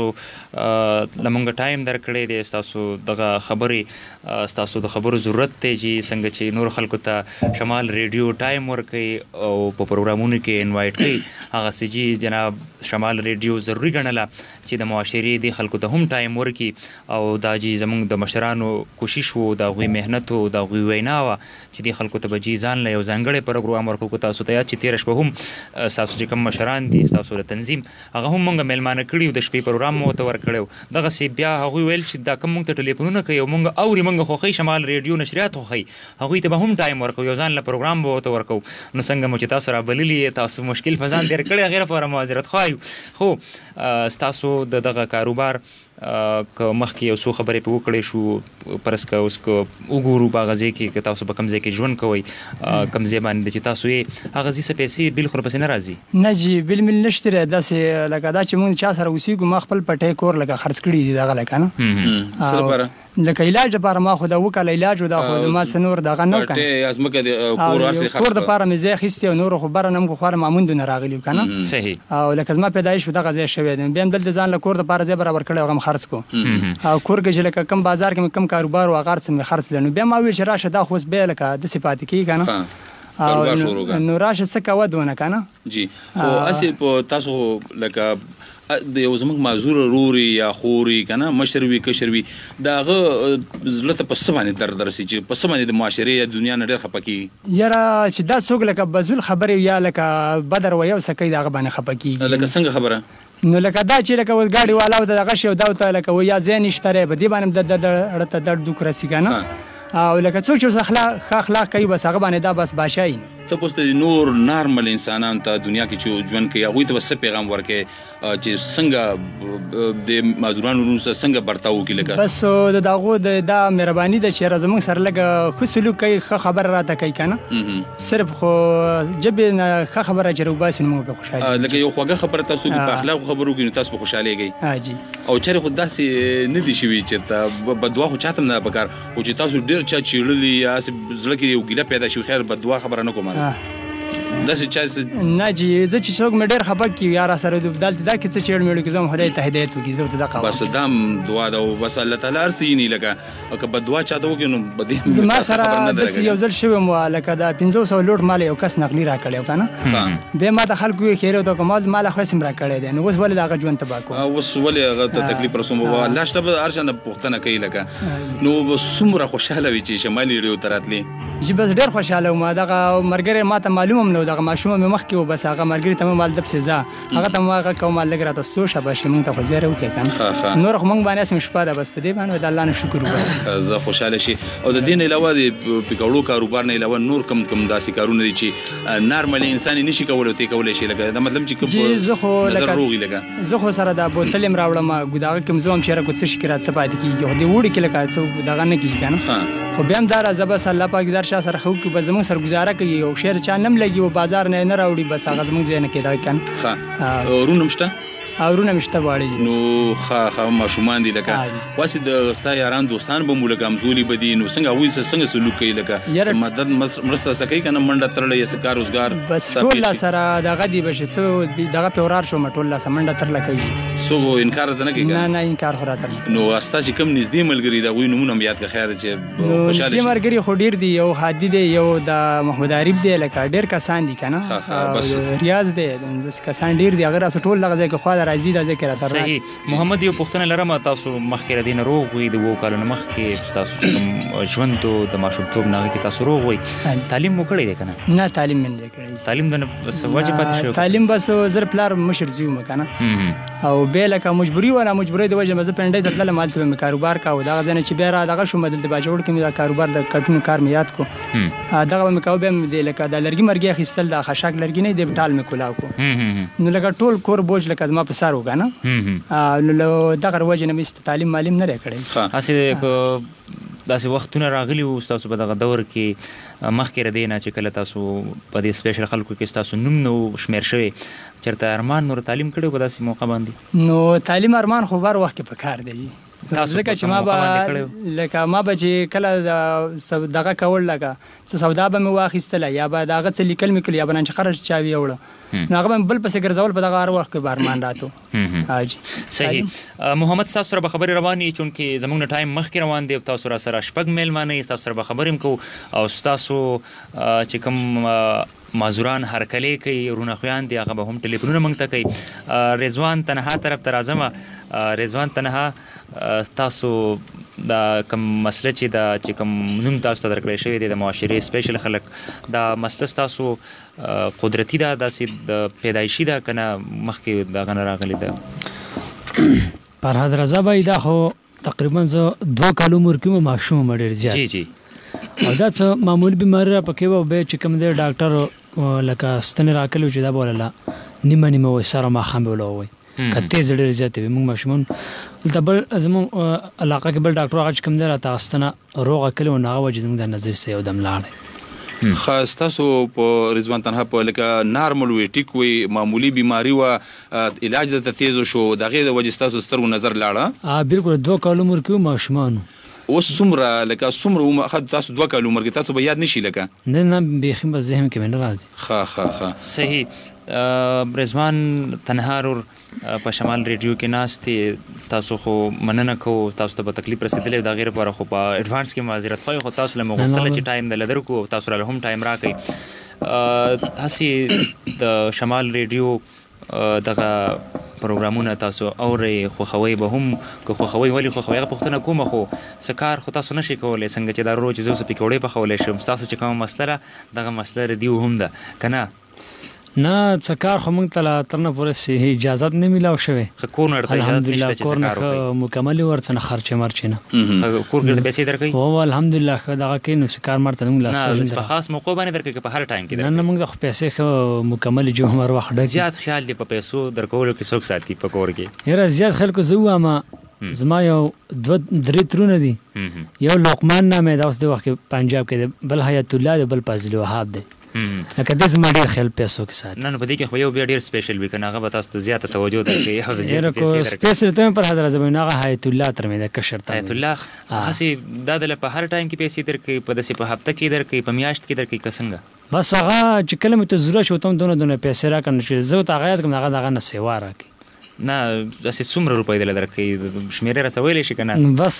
لمونږ ټایم درکړی دی، ستاسو دغه خبرې ستاسو د خبرو ضرورت دی چې څنګه چې نور خلکو ته شمال ریډیو ټایم ورکوي او په پروګرامونو کې انوایټ کوي، هغسې چې جناب شمال ریډیو ضروري ګڼله چې د معاشرې دې خلکو ته هم ټایم ورکړي او دا چې زمونږ د مشرانو کوشش و، د هغوی محنت و، د هغوی وینا وه چې دې خلکو ته به جي ځان له یو ځانګړی پروګرام ورکړو. تاسو ته یاد چې تېره شپه هم ستاسو چې کوم مشران دي ستاسو د تنظیم هغه هم مونږ میلمانه کړي و، د شپې پروګرام مو ورته ورکړی و. دغسې بیا هغوی ویل چې دا کوم مونږ ته ټلیفونونه کوي او مونږ اوري، مونږ خوښوي شمال ریډیو نشریات خوښوي، هغوی ته به هم ټایم ورکوو، یو ځان له پروګرام به ورته ورکوو. نو څنګه مو چې تاسو رابللي تاسو مشکل په ځان تېر کړی، هغې لپاره معذرت خوایو. خو ستاسو د دغه کاروبار که مخکې یو څو خبرې پې وکړی شو، پرس که اوس که وګورو په هغه ځای کې که تاسو په کوم ځای کې ژوند کوئ، کوم ځای باندې چې تاسو یې هغه ځای څه پیسې بل خو ورپسې نه راځي؟ نه جی بل مل نشته دی، داسې لکه دا چې مونږ چا سره اوسېږو ما خپل پټی کور لکه خرڅ کړي دي دغه لکه نه څه لپاره؟ لکه علاج لپاره ما خو دا وکړه علاج و دا خو زما څه نور دغه نه و که نه، کور دپاره مې ځای اخیستی او نور خو بره نه موږ خواره ماموندو نه راغلي وو که نه. صحیح. او لکه زما پیدایش و دغه ځای شوی دی، بیا هم دلته ځان له کور دپاره ځای برابر کړی هغه م خرڅ کړو او کور کې چې لکه کم بازار کې مې کم کاروبار و هغه هر څه مې خرڅ کړل. نو بیا ما ویل چې راشه دا خو اوس بیا لکه داسې پاتې کېږي که نه، نو راشه څه کوه دونه که نه. جی خو هسې په تاسو لکه د یو زموږ معذور روري یا خوري که نه، مشر وي کشر وي، د هغه زړه ته په څه باندې درد رسي چې په څه باندې د معاشرې یا دنیا نه ډېر خفه کېږي؟ یاره چې دا څوک لکه بزول خبرې یا لکه بدر ویو څه کوي د هغه باندې خفه کېږي. لکه څنګه خبره؟ نو لکه دا چې لکه اوس ګاډي والا و دغه شی او دا ورته لکه یا ځای نشته دی په دې باندې د ته درد دوک رسي که نه، او لکه څوک چې اوس ښه اخلاق کوي بس هغه باندې دا بس بادشاهي. ته اوس د نور نارمل انسانانو ته دنیا کې چې ژوند کوي هغوی ته به څه پیغام ورکړې چې څنګه د معذورانو ورونو سره څنګه برتاو وکړي؟ لکه بس د هغو دا مهرباني ده چې زموږ سره لږ ښه سلوک کوي، ښه خبره راته کوي که نه، صرف خو ژبې نه ښه خبره چې راوباسي نو موږ به خوشحالېږو. لکه یو خوږه خبره تاسو په اخلاقو خبرو وکړي نو تاسو به خوشحالېږئ. جی او چېرې خو داسې نه دي شوي چې بددعا خو چاته هم نه ده پکار، خو چې تاسو ډېر چا چیړلي یا هسې زړه کې یو ګیله پیدا شوي، خیر بددعا خبره نه کوم داسې چا نه جی زه چې څوک مې ډېر خفه کړي یا را سره دلته دا کې څه چیړ میړ کړي زه هم خدای ته هدایت وکړي زه ورته دغه بس دا هم دعا ده او بس الله تعالی هر څه ویني. لکه که بددعا چاته وکړي نو بدې زما سره داسې یو ځل شوی وم لکه دا 500 لوټ مال یو کس نقلي راکړی و که نه، بیا ما د خلکو یې خیرې ورته وکړم مال خو یې راکړی دی، نو اوس ولې د هغه ژوند تباه کوم؟ اوس ولې هغه ته تکلیف رسوم؟ الله شته به هر چا نه پوښتنه کوي. لکه نو څومره خوشحاله وي چې شمالي ریډیو ته راتلې؟ جی بس ډېر خوشحاله وم. دغه ملګری ما ته معلوم هم نه و، دغه ماشومه مې مخکې و، بس هغه ملګري ته مې مال دب سزا هغه ته مې هغه کوم مال لږ راته ستو شه بس موږ ته خو زیری وکړې که نه، نور خو موږ باندې هسې شپه ده بس په دې باندې د الله نه شکر وباسو. زه خوشحاله شي. او د دې نه علاوه د پکوړو کاروبار نه علاوه نور کوم داسې کارونه دي چې نارملي انسان یې نشي کولی او ته یې کولی شي؟ لکه دا مطلب چې زه خو لکه زه خو سره دا بوتل یم راوړم دغه کې م زه هم چېرې کو څه شي کې راته څه پاتې کېږي، خو دې وړي کې لکه څه دغه نه کېږي که نه، خو بیا هم دا راځه بس الله پاک دې هر چا سره ښه وکړي، بس زموږ سره ګزاره کوي او شعر چا نه م لګي و بازار نه یې نه راوړي، بس هغه زموږ ځای نه کېدای که نه. ورونه هم شته؟ او ورونه مې شته غواړي نو ښه ماشومان دي لکه واسې د ستا یاران دوستان به مو لکه همزولي به دي نو څنګه هغوی څنګه سلوک کوي لکه څه مدد مرسته څه کوي که نه منډه تړلی یا څه کار روزګار بس ټول لا سره دغه دي به چې څه دغه پې ورار شوم ټول لا سره منډه تړله کوي څوک انکار ته نه کوي نه انکار خو راته نو ستا چې کوم نږدې ملګري د هغوی نومونه هم یاد کړه خیر چې خوشحاله شي نږدې ملګري خو ډېر دي یو هادي دی یو د محمود عارف دی لکه ډېر کسان دي که نه ریاض دی بس کسان ډېر دي هغه راسه ټول دغه ځای کې خوا د راځي دا ځای کې راسره صحیح محمد یو پوښتنه لرم تاسو مخکې له دې نه روغ وئ د 2 کالو نه مخکې ستاسو چې کوم ژوند و د ماشومتوب نه هغې کې تاسو روغ وئ تعلیم مو کړی دی که نه نه تعلیم مې نه دی کړی تعلیم د وجې پاتې شو تعلیم بس زه پلار مشر زوی وم که نه او بیا لکه مجبوري وه مجبورۍ د وجې نه زه پنډۍ ته تللم هلته به مې کاروبار کاوه دغه ځای نه چې بیا را دغه شوم دلته باجوړ کې مې دا کاروبار د کټونو کار مې یاد کړو دغه به مې کاوه بیا مې لکه دا لرګي مرګي اخیستل دا خشاک لرګي نه دی ټال مې کولاو کړو نو لکه ټول کور بوج لکه زما په سر و که نه دغه وجې نه مې تعلیم معلم نه دی کړی هسې داسې وختونه راغلي وو ستاسو په دغه دور کې مخکې له دې نه چې کله تاسو په دې سپیشل خلکو کې ستاسو نوم نه و شمېر شوی چېرته ارمان نور تعلیم کړی په داسې موقع باندې نو تعلیم ارمان خو بر وخت کې په کار دی ځکه چې ما به لکه ما به چې کله دغه کول لکه څه سودا به مې واخیستله یا به د هغه څه لیکل مې کړل یا به نانچه خرج چاوي یوړه نو هغه به بل پسې ګرځول په دغه هر وخت کې به ارمان راته حاجي صحیح محمد ستاسو سره به خبرې روانې چونکې زموږ نه ټایم مخکې روان دی تاسو را سره شپږ میلمانه یې ستاسو سره به خبرې هم کوو او ستاسو چې کوم معذوران هرکلی کوي رونه خویان دي هغه به هم ټلیفونونه موږ ته کوي رضوان تنها طرف ته راځمه رضوان تنها تاسو دا کوم مسله چې کوم نوم تاسو ته درکړی شوی دی د معاشرې سپیشل خلک دا مسله ستاسو قدرتي ده داسې د پیدایشي ده که نه مخکې دغه نه راغلې ده فرهاد رضا بھائی دا خو تقریبا زه 2 کالو عمر کې مې ماشوم ډېر زیات جی او دا څه معمولي بیماري را پکې وه بیا چې کوم دی ډاکټر لکه ستنې راکلي چې دا به ولله نیمه وایي سره ماښام به وله ووایي که تیز ډېرې زیاتې وي موږ ماشومان دلته بل زموږ علاقه کې بل ډاکټر هغه چې کوم دی راته ستنه روغه کلي و نو هغه وجې زموږ دا نظر سه یو دم لاړی ښه ستاسو په رضوان تنها په لکه نارمل وي ټیک وي معمولي بیماري وه علاج درته تیز شو د هغې د وجې ستاسو سترګو نظر لاړه بلکل 2 کالو عمر کې ماشومان اوس څومره تاسو 2 کالو عمر کې تاسو به یاد نشي لکه نه بیخي به ذهن کې مې نه راځي ښه صحیح رضوان تنها رور په شمال ریډیو کې ناست دی تاسو خو مننه کوو تاسو ته به تکلیف رسېدلی د هغې لپاره خو په ایډوانس کې معذرت خواهی خو تاسو له مې غوښتله چې ټایم د لدر کو تاسو راله هم ټایم راکئ هسې د شمال ریډیو دغه پروګرامونه تاسو اورئ خوښوئ به هم که خوښوئ ولې خوښوئ هغه پوښتنه کومه خو څه کار خو تاسو نشئ کولی څنګه چې دا روز چې زه اوس پکوړې پخولی شم ستاسو چې کومه مسله ده دغه مسله ردیو هم ده که نه نه څه کار خو موږ ته لا تر نه پورې صحیح اجازت نه میلاو شوی کور نه ورته اجازت نشته چې کور نه مکمل ورڅ نه خرچې مرچې نه کور کې پیسې درکوي او الحمدلله ښه دغه کوي نو څه کار مرته نه نه په خاص موقع باندې درکوي که په هر ټایم کې نه نه موږ د پیسې ښه مکمل جو هر وخت ډک زیات خیال دی په پیسو درکولو کې څوک ساتي په کور کې یاره زیات خلکو زه ووایم زما یو 2-3 ترونه دي یو لقمان نامې دا اوس د وخت پنجاب کې دی بل حیات الله دی بل فضل وهاب دی لکه د زما ډېر خیال پیسو کې ساتي نه په دې کې خو یو بیا ډېر سپیشل وي که نه هغه به تاسو ته زیاته توجه درکوي سپیشل ته پر حضرت زمین هغه حیات الله تر مې د کشر ته حیات الله هسې دا دله په هر ټایم کې پیسې درکوي په داسې په هفته کې درکوي په میاشت کې درکوي که څنګه بس هغه چې کله مې ته ضرورت شو ته هم دونه پیسې راکړه چې زه ورته هغه یاد کړم هغه دغه نه سیوا راکړي نه داسې څومره روپۍ دله درکوي شمېرې راته ویلی شي که نه بس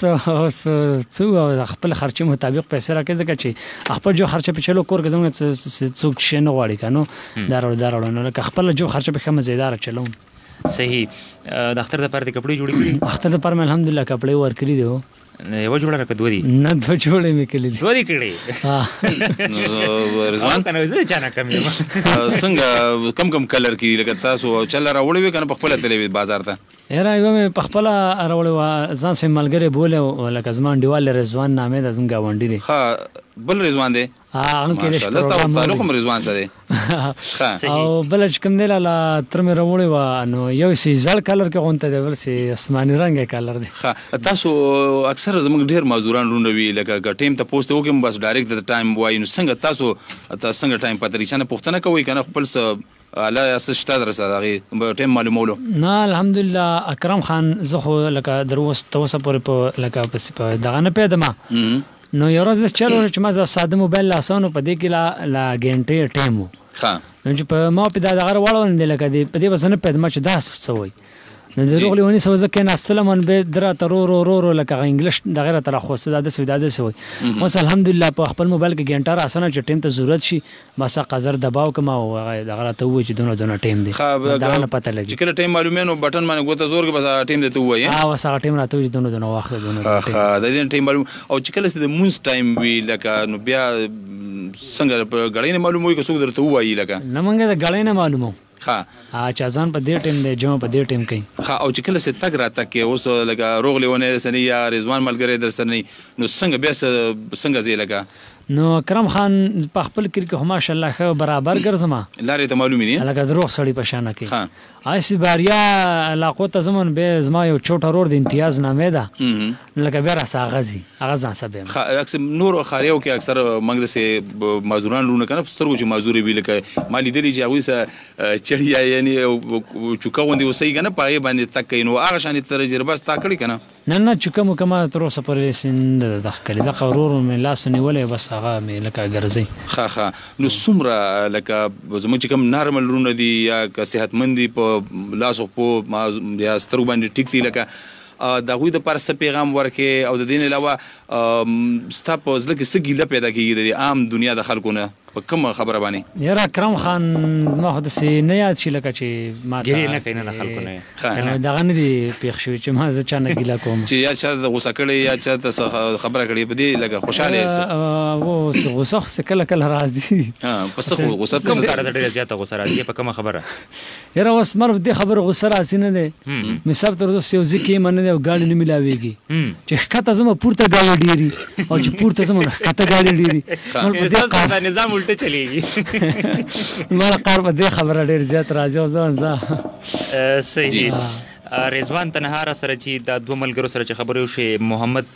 څه خپل خرچې مطابق پیسې راکوي ځکه چې خپل جو خرچه په چلو کور کې زموږ څوک شی نه غواړي که نو دا راوړه نو لکه خپله جو خرچه په ښه مزیداره چلوم صحیح د اختر دپاره دې کپړې جوړې کړي اختر دپاره مې الحمدلله کپړې ورکړي دي یوه جوړه راکړه 2 دي نه 2 جوړې مې کړي دي 2 دي کړي رضوان کنه زه چا نه کم یم څنګه کم کلر کې لکه تاسو چل راوړی وي که نه په خپله تللی وي بازار ته یاره یوه مې په خپله راوړې وه ځان سې ملګری بولې لکه زما انډیوال رضوان نامې ده زموږ ګاونډي دی ښه بل رضوان دی ماشاءالله ستا تعلق هم رضوان سره دی او بله چې کوم دی لاله تر مې راوړې وه نو یو سي زړ کلر کې غونته دی بل سي اسماني رنګه کلر دی ښه تاسو اکثر زموږ ډېر معذوران رونه وي لکه که ټایم ته پوسټ وکړم بس ډایرکټ د ټایم وایي نو څنګه تاسو څنګه ټایم پته لري چا نه پوښتنه کوئ که نه خپل څه الله اسشته در سره هغه ټیم معلومولو نه الحمدلله اکرم خان زه خو لکه دروس توسه پورې په لکه په دغه نه پیدم نو یو ورځ چلو چې ما زه ساده موبایل لاسونو په دې کې لا غنټه ټیم ها نو چې په ما په دغه وړاندې لکه دې په دې بسنه پیدم چې دا سوي نو دروغلی ونی سو ځکه نه سلمان به درا ترور لکه انګلیش دغه تر خو ساده د سویداده سوي اوس الحمدلله په خپل موبایل کې غنټه راسنه چې ټیم ته ضرورت شي بس قزر دباو کما او دغه ته وای چې دونه ټیم دی دا نه پته لګي چې کله ټیم معلومه نو بٹن باندې ګوته زور کې بس ټیم ته وای ها وس هغه ټیم راته چې دونه وخت دونه د دې ټیم معلوم او چې کله د مونږ ټایم وی لکه نو بیا څنګه په غړې نه معلوموي که څوک درته وایي لکه نه مونږه د غړې نه معلومو ها چا ځان په دې ټیم دی جمع په دې ټیم کوي ها او چې کله څه تګ راته کې اوس لکه روغلی ونه سنې یا رضوان ملګری در سره نو څنګه بیا څنګه زی لکه نو اکرم خان په خپل کې خو ماشاءالله خو برابر ګرځما لارې ته معلومې دي لکه دروغ سړی په شان کې ایسي باریا علاقو ته زمون به زما یو چوټ ورور د امتیاز نامې ده لکه بیا را ساغزي هغه ځان سبه اکثر نور خاریو کې اکثر موږ سه معذوران لونه کنه سترګو چې معذوري وی لکه مالی دلی چې هغه سه چړیا یعنی چوکا وندي وسې کنه پای باندې تک نو هغه شان تجربه ستا کړی کنه نه چوکا مو کما تر اوسه پرې سند د خپل د قرور مې لاس نیولې بس هغه مې لکه ګرځي ها نو څومره لکه زموږ چې کوم نارمل رونه دي یا که صحتمند دي په لاس او په یا سترګو باندې ټیک دي لکه دا غوی د پر څه پیغام ورکې او د دین علاوه ستا په ځل کې څه ګیله پیدا کیږي د عام دنیا د خلکو نه په کوم خبره باندې یاره اکرم خان ما خو د سي نه یاد شي لکه چې ما ګری نه کین نه خلکو نه دا غن دي پیښ شوی چې ما ځ چا نه ګیلا کوم چې یا چا د غوسه کړي یا چا ته خبره کړي په دې لکه خوشاله او غوسه کله کله راځي پس خو غوسه کوم کار د ډیره زیاته غوسه راځي په کومه خبره یاره اوس مرو دې خبره غوسه راځي نه ده مثال تر اوسه یو ځکه مننه او غاړي نه ملاويږي چې کته زما پورته غاړي ډيري او چې پورته زما کته غاړي ډيري نو په دې نظام الټه چلیږي مړه کار په دې خبره ډیر زیات راځي او ځان صحیح رضوان تنهار سره چې د دوه ملګرو سره چې خبرې وشي محمد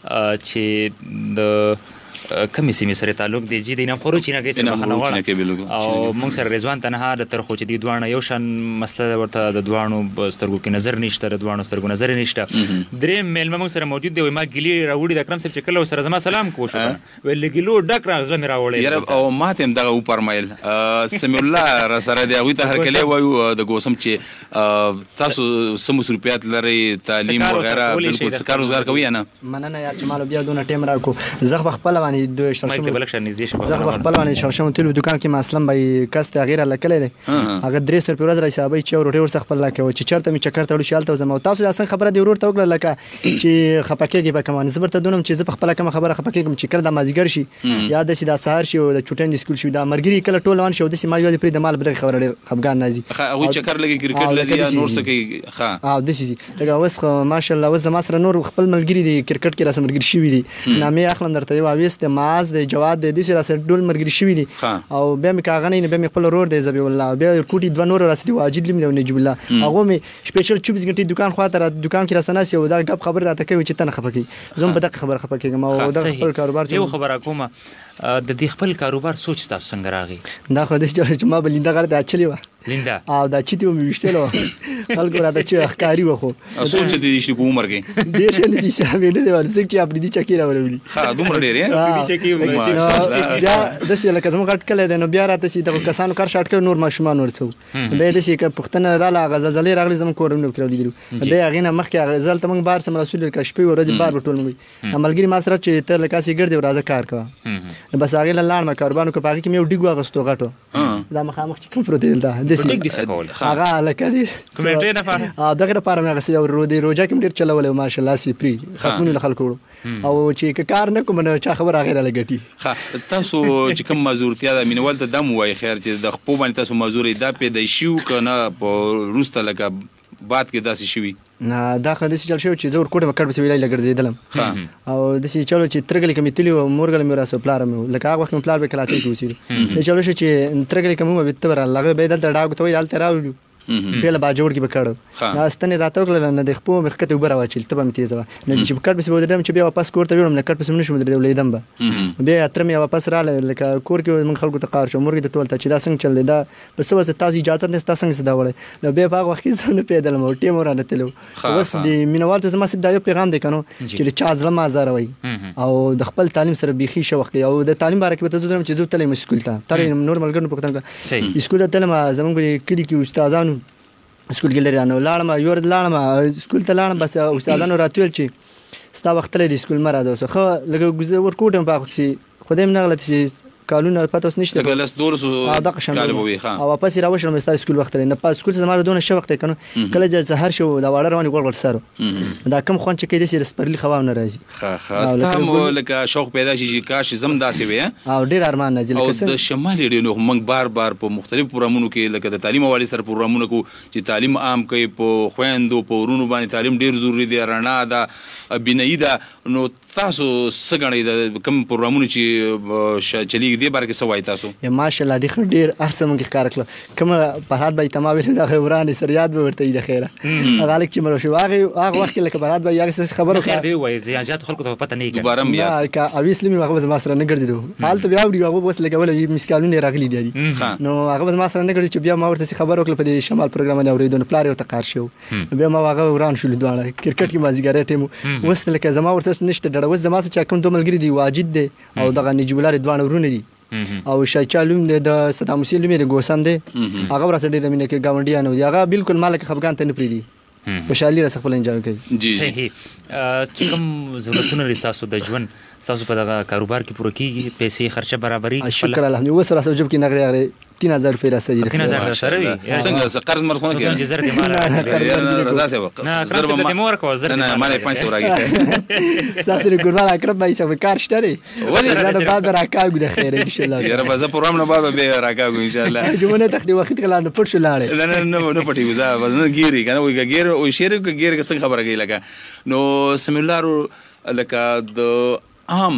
چې د کمی سیمه سره تعلق دی چې د نه فروچ نه کې سره خنوړ او موږ سره رضوان تنهار تر خو چې د دوانه یو شان مسله ورته د دوانو سترګو کې نظر نشته د دوانو سترګو نظر نشته درې میل موږ سره موجود دی ما ګلی راوړي د اکرم صاحب چې کله سره زما سلام کوشو ویل ګلو ډک راغله مې راوړی یاره او ماته هم دغه پرمایل سم الله را سره دی هغه ته هر کله وایو د ګوسم چې تاسو سم مسؤلیت لري تعلیم وغیرہ بالکل کار روزګار کوي نه مننه یا جمال بیا دونه ټیم راکو زغ خپل باندې دوه شرشم مایک بلک شر نږدې شو زغ خپل باندې شرشم تل دکان کې مسلم به کس تغیر لکله دی هغه درې سر پیروز را حسابي چې روټي ور خپل لکه چې چرته می چکر تړو شالته زما تاسو اصلا خبره دی ورور ته وکړه لکه چې خپکهږي په کمان زبرته دونم چې زه خپل کوم خبره خپکهږم چې کړه د مازیګر شي یا د سیدا سهار شي او د چټن د سکول شي د مرګري کله ټول وان شو د سیمه یو د پرې د مال بده خبره ډیر خفګان نازي هغه چکر لګي کرکټ لذي یا نور څه کوي ها د سیسي لکه اوس ماشاءالله اوس زما سره نور خپل ملګری دی کرکټ کې رسم مرګري شي دي نامې اخلم درته یو اويست ماز د جواد د دې سره سره ډول مرګري شي دي او بیا مې کاغنې نه بیا مې خپل رور دی زبي والله بیا کوټي دوه نور راسي واجد لم نه نجيب الله هغه مې سپیشل 24 غنټه دکان خواته دکان کې رسناسي او دا غب خبر راته کوي چې تنه خپکی زوم په دغه خبر خپکیږم او دا خپل کاروبار یو خبره کومه د دې خپل کاروبار سوچ تاسو څنګه راغی دا خو د چې ما بلیندا غړ د اچلی و لیندا او دا چې ته مې وشتلو خلکو راته چې اخکاری و خو سوچ دې شي په عمر کې دې شي نه چې حساب نه دی ول څنګه چې خپل دي چکی راولي ها دومره ډېر دې چکی بیا د سې لکه زموږ غټ کله د نو بیا راته سي د کسانو کار شاټ کړ نور ماشومان ورڅو به د سې ک پښتنه را لا غزلزلې راغلي زموږ کورونه کړو لیدلو به هغه نه مخکې غزل ته موږ بار سم رسول ک شپې ورځ بار ټول موږ عملګری ما سره چې ته لکه سي ګرځي راځه کار کا بس هغه لاړ ما کاروبارو کو پاږي کې مې ډیګو غستو غټو دا مخامخ چې کوم پروتین دا د سې هغه لکه دې کومنټری نه فار دغه لپاره مې غسي او رودي روجا کې ډیر چلول ماشاءالله سي پری خپل خلکو او چې کار نه کوم نه چا خبر هغه لګټي ها تاسو چې کوم مزورتیا د مینوال ته دم وای خیر چې د خپل باندې تاسو مزوري دا پیدا شیو کنه په روسته لکه بعد کې داسې شوی نه دا خو د سې چل شو چې زور کوټه وکړ په ویلای لګرځیدلم او د سې چلو چې ترګل کې متلی او مورګل مې راسو پلار مې لکه هغه وخت مې پلار به کلاچې کوسی د چلو چې ترګل کې مې به تبر لګ به دلته ډاګ ته یال تراو پیله با جوړ کې بکړو دا ستنه راته وکړل نه د خپو مخکته وبره واچل ته به تیزه نه چې کټ پس ودرم چې بیا واپس کور ته وړم نه کټ پس نه شم درې ولیدم به بیا اتر مې واپس رااله لکه کور کې من خلکو ته قار شو مرګ د ټول ته چې دا څنګه چل دا بس وسه تاسو اجازه نه تاسو څنګه سدا وړي نو بیا په وخت کې زونه پیدل مو ټیم ورانه تلو بس د مینوال ته زما سب دا یو پیغام دی کنو چې چا ځله ما زاروي او د خپل تعلیم سره بيخي شوق او د تعلیم باره کې به تاسو درم چې زو تلې مسکول ته تر نورمال ګرنه پختن اسکول ته تلم زمونږ کلی کې استادانو اسکول کې لري نو لاړم یو لاړم اسکول ته لاړم بس استادانو راتول چې ستا وخت لري اسکول مراده اوسه خو لګ ګزه ورکوټم په وخت کې خدایم نه غلط شي کالونه پته اوس نشته کلاس دورس کال بوي ها او واپس راوښلم ستاسو اسکول وخت لري نه په اسکول زماره دونه شو وخت کنه کله چې سحر شو دا وړه رواني ګول سره دا کم خون چې کې د سپرلی خوا نه راځي خاصه مو لکه شوق پیدا شي چې کاش زم داسې وي او ډیر ارمان نه او د شمالي ډیرو موږ بار بار په مختلف پروګرامونو کې لکه د تعلیم حواله سره پروګرامونو کو چې تعلیم عام کوي په خويندو په ورونو باندې تعلیم ډیر ضروری دی رڼا ده بنای ده نو تاسو څنګه د کوم پروګرامونو چې چلیږي دی بار کې سوای تاسو یا ماشاءالله د خیر ډیر ارسه موږ کار کړو کوم فرحات به تمام د خبرانه سریات به ورته د خیره هغه لک چې مرو شو هغه وخت لکه فرحات به یو خبرو خیر دی وای زیات خلکو ته پته نه کړي دوباره مې کا او اسلامي هغه ما سره نه ګرځیدو حالت بیا وړي هغه بس لکه ولې مسکالونه راغلي دي نو هغه ما سره نه ګرځي چې بیا ما ورته خبر وکړه په شمال پروګرام نه اوریدو پلار یو تقار شو بیا ما هغه وران شو دوه کرکټ کې مازیګر ټیم وست لکه زما ورته نشته ډړ وس زما چې کوم دوه ملګری دی واجد دی او دغه نجیبولار دوه ورونه دي او شایچالوم د صدام حسین لمر ګوسم دی هغه ورسره ډیر مینه کې گاونډیانو دی هغه بالکل مالک خفقان ته نه پریدي خوشالي را خپل انجوای کوي جی صحیح کوم ضرورتونه رستاسو د ژوند تاسو په دغه کاروبار کې پوره کیږي پیسې خرچه برابرۍ شکر الحمدلله وسره سوجب کې نغدي 3000 روپے راځي 3000 سره وي څنګه قرض مرخونه کې زر دې مال رضا صاحب نه قرض دې مور کو زر نه مال 500 راګي ساتره ګوربال اکرم بای څه کار شته ولی دا بعد راکاګو د خیر ان شاء الله یاره بازه پروګرام نه بعد به راکاګو ان شاء الله جمعه تخدي وخت کله نه پټ شو لاړې نه پټي وزا وزن ګيري کنه وي ګير او شیر ګير کې څنګه خبره کوي لکه نو سیمولار لکه د عام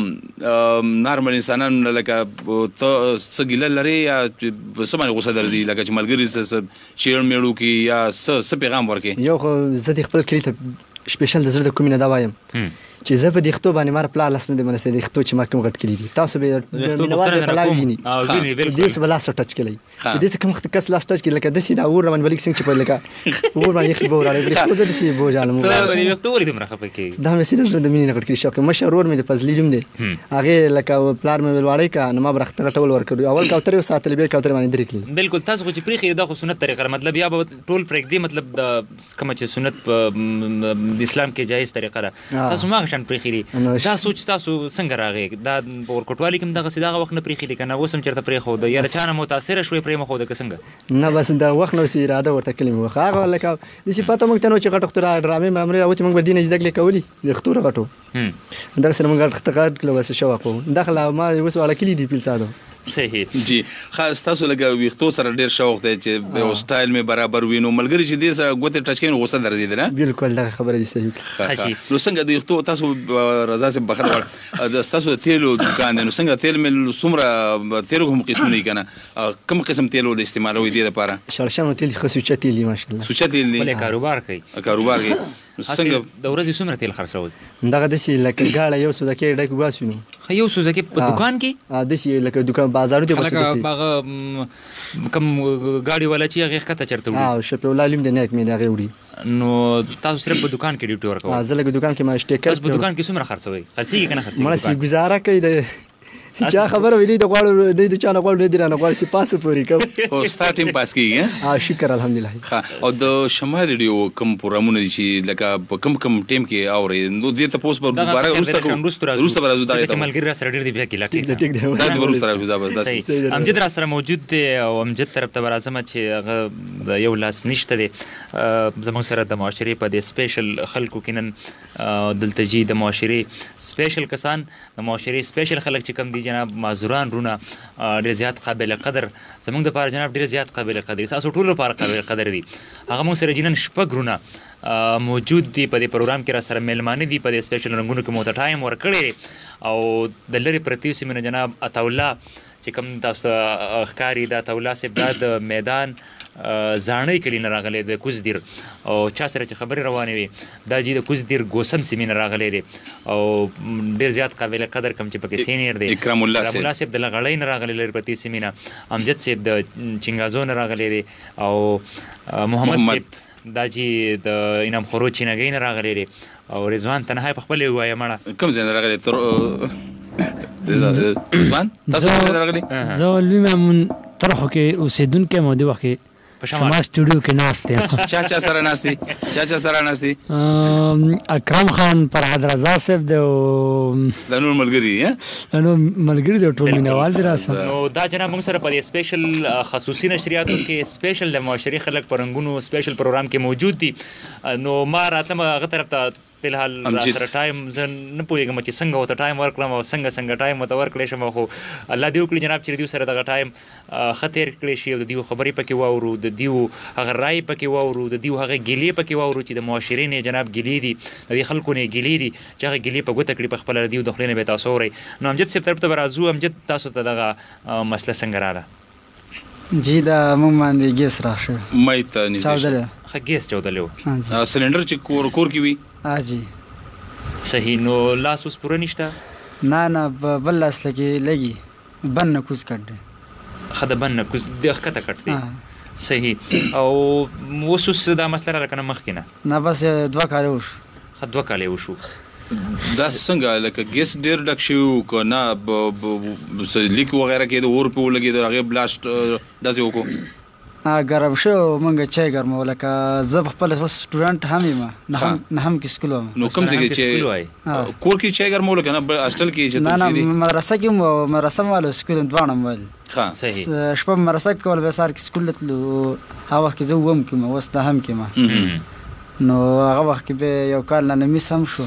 نارمل انسانانو لکه ته سګیل لري یا سمانه غوسه درځي لکه چې ملګری سره شیر میړو کې یا س پیغام ورکې یو خو زه د خپل کلی ته سپیشل د زړه د کومینه دا وایم چې زه په دې خطو باندې مار پلا لاس نه دی منسته د خطو چې ما کوم غټ کړی دي تاسو به مینوال په لاګ ویني دې څه بلا سره ټچ کړی دې څه کوم خط کس لاس ټچ کړي لکه د سیدا اور روان بلیک څنګه چې په لکه اور باندې خبر وراله بلیک خو زه دې بوجالم ته دې وخت ورې دمر خپه کې دا مې سیده زړه د مینې غټ کړی شو مشر اور مې د فضلی لوم دی هغه لکه پلار مې ولواړی کا نو ما برخت ټول ور کړو اول کوتر یو ساتل به کوتر باندې درې کړی بالکل تاسو چې پریخي دا خو سنت طریقه مطلب یا ټول پرېک دی مطلب کوم چې سنت د اسلام کې جایز طریقه ده تاسو ما غشن پریخي دا سوچ تاسو څنګه راغی دا ورکوټوالي کوم دغه سیده وخت نه پریخي کنه وسم چرته پریخو دا یا چانه متاثر شوي پرې مخو د څنګه نه بس دا وخت نو سی اراده ورته کلمه وخاغه لکه د سی پته مونږ ته نو چې غټ اختراع ډرامې مامري راوته مونږ دینه زده کړې کولی د اختراع غټو دا سره مونږ غټ اختراع کړو وسه شو کو داخله ما وس ولا کلی دی پیل ساده صحیح جی خاص تاسو لګا ویختو سره ډیر شوق دی چې یو سټایل می برابر وینو ملګری چې دې سره ګوته ټچ کین غوسه درځي نه بالکل دا خبره دي صحیح نو څنګه د ویختو تاسو رضا سے بخر د تاسو تیلو دکان نو څنګه تیل مل سمره تیلو کوم قسم نه کنه کوم قسم تیلو د استعمالوي دي لپاره شړشم تیل خصوصي تیل ماشاءالله سوچا تیل ولې کاروبار کوي څنګه د ورځې څومره تیل خرڅوي دغه د سی لکه گاړه یو سودا کې ډک واسونو خو یو سودا کې په دکان کې د سی لکه دکان بازار ته وسته کم گاډي والا چې هغه کته چرته وړي شپه ولالم د نیک مې دا غوړي نو تاسو صرف په دکان کې ډیوټي ورکوي زه لکه دکان کې ما شټیکر په دکان کې څومره خرڅوي خرڅي کنه خرڅي مړ سي گزاره کوي د چا خبر ویلې د غواړو د چا نه غواړو د نه غواړي پاسه پوری کو او سٹارټینګ پاس کیږي شکر الحمدلله او د شمال ریډیو کوم پروګرامونه دي چې لکه کوم ټیم کې اوري نو دې ته پوس پر دوباره روسته برازو دا چې ملګری را سره ډیر دی بیا کې ټیک دی دا ورسته راځي دا بس امجد را سره موجود دی او امجد طرف ته راځم چې هغه یو لاس نشته دی زموږ سره د معاشري په دې سپیشل خلکو کینن دلته جی د معاشري سپیشل کسان د معاشري سپیشل خلک چې کم دي جناب معذوران رونه ډیر زیات قابل قدر زمونږ د پاره جناب ډیر زیات قابل قدر تاسو ټول لپاره قابل قدر دي هغه مو سره جنن شپږ رونه موجود دي په دې پروګرام کې را سره میلمانه دي په دې سپیشل رنگونو کې مو ته ټایم ورکړي او د لری پرتی سیمه جناب عطا الله چې کوم تاسو ښکاری دا تولا صاحب دا د میدان زاڼۍ کلی نه راغلی د کوزدیر او چا سره چې خبرې روانې وي دا جی د کوزدیر ګوسم سیمې نه راغلی دی او ډېر زیات قابل قدر کم چې پکې سینیر دی اکرام الله صاحب د لغړۍ نه راغلی لرپتي سیمې نه امجد صاحب د چنګازو نه راغلی دی او محمد صاحب دا جی د انعام خورو چینګۍ نه راغلی دی او رضوان تنهای په خپل وایي مړه کوم ځای نه راغلی رضوان تاسو نه راغلی زه لوی مامون ترخو کې اوسېدونکی مو دی وخت کې شما سټوډیو کې ناست یم چا سره ناستي چا سره ناستي اکرم خان فرهاد رضا صاحب د نور ملګری د ټول مینوال دی راسه نو دا جناب موږ سره په سپیشل خصوصي نشریاتو کې سپیشل د معاشري خلک پرنګونو سپیشل پروګرام کې موجود دي نو ما راتلم هغه طرف ته په الحال سره ټایم زه نه پوهېږم چې څنګه ورته ټایم ورکړم او څنګه ټایم ورته ورکړی شم خو الله دې وکړي جناب چې د دیو سره دغه ټایم ښه تېر کړی شي او د دیو خبرې پکې واورو د دیو هغه رای پکې واورو د دیو هغه ګیلې پکې واورو چې د معاشرې نه جناب ګیلې دي د دې خلکو نه ګیلې دي چې هغه ګیلې په ګوته کړي په خپله د دیو د خولې نه به تاسو اورئ نو امجد صاحب طرف ته به راځو امجد تاسو ته دغه مسله څنګه راغله جی دا موږ باندې ګیس راشه مې ته نږدې ښه ګیس چاودلی و سلنډر چې کور کې وي جی صحیح نو لاس اوس پوره نشته نه بل لاس لګي لګي بن نه کوز کټ دی ښه د بن نه کوز د ښکته کټ دی صحیح او اوس دا مسله راغله که نه مخکې نه بس 2 کاله وشو ښه 2 کاله وشو دا څنګه لکه ګیس ډېر ډک شوي و که نه لیک وغیره کې د اور پې ولګېدو هغې بلاسټ داسې وکړو ګرم شو مونږ چای ګرمو لکه زه خپل سټوډنټ هم یم نه هم کې سکول وم نو کوم ځای کې چې کور کې چای ګرمول که نه هاسټل کې چې نه مدرسه کې مدرسه مو سکول دواړه مو صحیح شپه مدرسه کې کول به سهار کې سکول ته تلو هغه وخت کې زه وم کې اوس دا هم کې ما نو هغه وخت کې به یو کال نه مس هم شو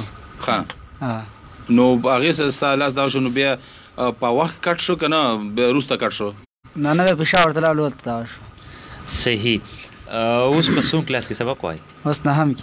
نو هغې ستا لاس دا شو نو بیا په وخت کټ شو که نه بیا وروسته کټ شو نه پېښور ته لاړو هلته دغه شو صحیح اوس په څوم کلاس کې سبق وایي اوس نه هم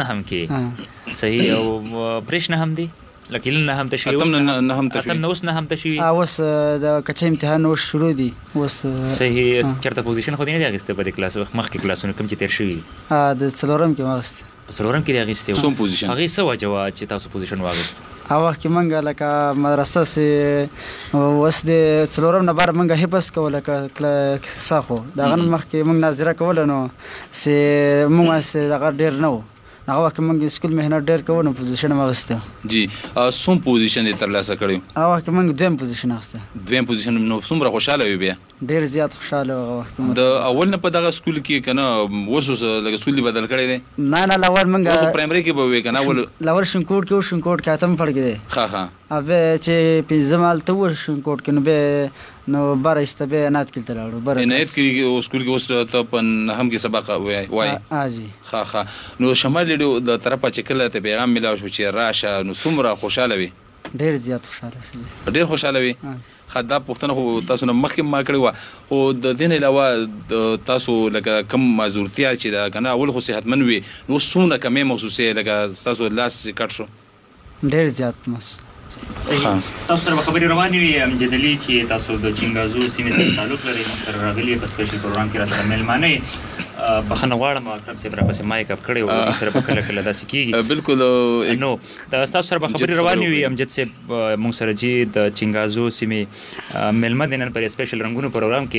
کې صحیح او پرېش نه هم دی لکه نه هم ته شوي اتم نه اوس نه هم ته شوي اوس د کچه امتحان اوس شروع دي اوس صحیح چېرته پوزیشن خو دې نه دی اخیستی په دې کلاس مخکې کلاسونو کوم چې تېر شوي د څلورم کې مې اخیستی په څلورم کې دې اخیستی څوم پوزیشن هغې څه وجه وه چې تاسو پوزیشن واخیستو هغه وخت کې موږ لکه مدرسه سې اوس د څلورم نه بار موږ حفظ کوله کیسه خو د هغه نه مخکې موږ ناظره کوله نو سې موږ سې دغه ډېر نه و هغه وخت کې موږ سکول محنت ډېر کوو نو پوزیشن مې اخیستی جی څوم پوزیشن دې ترلاسه کړی هغه وخت کې موږ دویم پوزیشن اخیستی دویم پوزیشن نو څومره خوشحاله وي بیا ډېر زیات خوشحاله هغه وخت د اول نه په دغه سکول کې که نه اوس لکه سکول دې بدل کړی دی نه لول موږ اوس پرایمري کې به وې که نه لول شنکوټ کې و شنکوټ کې اتم پړ کې دی ښه اوبه چې پنځم هلته و شنکوټ کې نو بیا نو بار ایسته بیا عنایت کې ته لاړو عنایت کې سکول کې اوس ته په نهم کې سبق وایي جی ښه نو شمال ریډیو د طرفه چې کله ته پیغام میلاو شو چې راشه نو څومره خوشحاله وي ډېر زیات خوشحاله شوي ډېر خوشحاله وي ښه دا پوښتنه خو تاسو نه مخکې ما کړې وه خو د دې نه علاوه تاسو لکه کم معذورتیا چې ده که نه اول خو صحتمند وي نو څومره کمې محسوسې لکه ستاسو لاس کټ شو ډېر زیات محسوس صحیح تاسو سره به خبرې روانې وي امجد علي چې تاسو د چنګازو سیمې سره تعلق لرئ موږ سره راغلي په سپیشل پروګرام کې راسره میلمانه یې بخښنه غواړم اکرم صاحب راپسې مایک اپ کړی و موږ سره به کله کله داسې کېږي بالکل نو تاسو سره به خبرې روانې وي امجد صاحب موږ سره چې د چنګازو سیمې میلمه دی نن پر سپیشل رنګونو پروګرام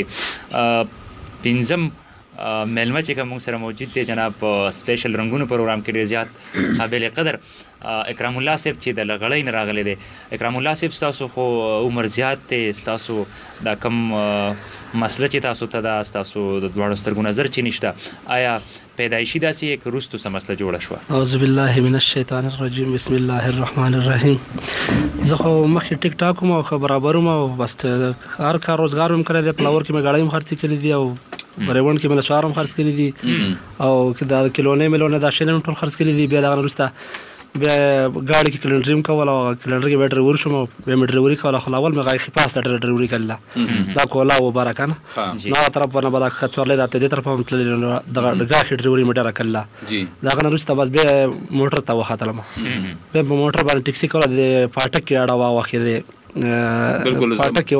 کې پنځم میلمه چې کوم موږ سره موجود دی جناب سپیشل رنګونو پروګرام کې ډېر زیات قابل قدر اکرام الله صاحب چې د لغړۍ نه راغلی دی اکرام الله صاحب ستاسو خو عمر زیات دی ستاسو دا کم مسله چې تاسو ته ده ستاسو د دواړو سترګو نظر چې نشته آیا پیدایشي داسې که وروستو څه مسله جوړه شوه اعوذ بالله من الشیطان الرجیم بسم الله الرحمن الرحیم زه خو مخکې ټیک ټاک وم او ښه برابر وم او بس هر کار روزګار مې کړی دی پلاور کې مې ګاډۍ هم خرڅې کړي دي او بریوند کې مې نسوار هم خرڅ کړي دي او دا کیلونې میلونې دا شیلې مې ټول خرڅ کړي دي بیا دغه نه وروسته بیا ګاډي کې کلنډري هم کوله او کلنډر کې بیا ډریور شوم او بیا مې ډریوري کوله خو اول مې غایخي پاس ته ډریوري کړله دا کوله وباره که نه نو هغه طرف نه به دا خط ورلی دا ته دې طرف هم تللې نو دغه ګاښې ډریوري مې ډېره کړله د هغه نه وروسته بس بیا موټر ته وختلم بیا په موټر باندې ټکسي کوله د فاټک کې اړه واوښېدې پاټک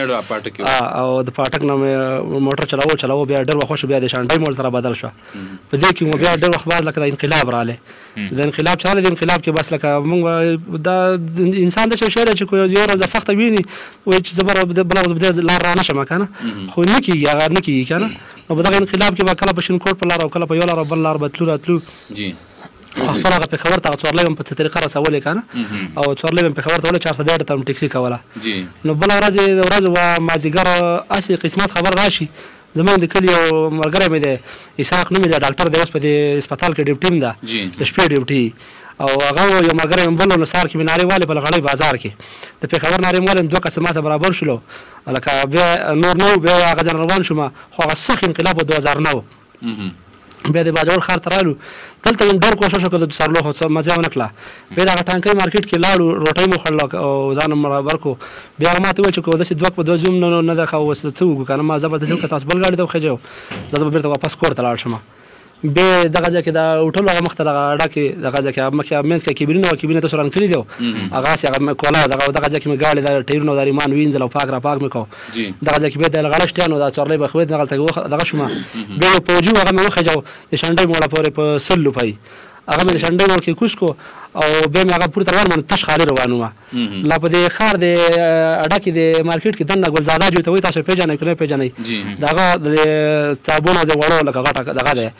او د پاټک نه موټر چلاو بیا ډېر وخت بیا د شانډۍ موټر سره بدل شو په دې کې مو بیا ډېر وخت بعد لکه د انقلاب رااله د انقلاب چاله د انقلاب کې بس لکه موږ دا انسان د شوشره چې یو ورځ سخت ویني وای چې زبر بل لار را نشم کنه خو نه کیږي هغه نه کیږي کنه نو په دغه انقلاب کې به کله په شینکوټ په لار او کله په یو لار بل لار بدلو راتلو جی خپل هغه په خبر ته څورلې په طریقه رسولې کنه او څورلې په خبر ته ول 400 ته ټیکسي کوله جی نو بل ورځ و مازیګر اسی قسمت خبر راشي زمون د کلی او مرګره مې ده اسحاق نومې د ډاکټر د اوس په هسپتال کې ډیوټي ده د شپې ډیوټي او هغه یو مرګره مې بل نو سار کې بناري والے په غړې بازار کې د په خبر ناري مال دوه قسمه برابر شلو لکه بیا نور نو بیا هغه ځن روان شوم خو هغه سخت انقلاب 2009 بیا د باجوړ خار ترالو دلته هم ډېر کوشش وکړ د سرلو خو مزه ونه کړه بیا هغه ټانکۍ مارکیټ کې لاړو روټۍ مو خړل او ځان برابر کو بیا ماته وای چې کو د دوه په دوه زوم نه د خو وسه څو کنه ما زبردست وکړ تاسو بل غاړي ته خجو زما بیرته واپس کور ته لاړ شم به دغه ځکه دا هوټل هغه مختلغه ډکه دغه ځکه مکه مینس کې کیبینه او کیبینه تاسو ران کړی دیو هغه هغه کولا دغه ځکه مې غاړي دا ټیرونو د ایمان وینځل او پاک را پاک مې کو دغه ځکه به د غلشتانو دا چورلې به خو دغه دغه شوم به پوجو هغه مې خجو د شانډې مولا پورې په سلو پای هغه مې شانډې مو کې کوش کو او به مې هغه پورته روان من تش خالي روانو لا په دې خار د اډه کې د مارکیټ کې دنه ګلزاده جو ته وي تاسو پیژنې کله پیژنې دغه د صابون د وړو لکه غټه دغه ده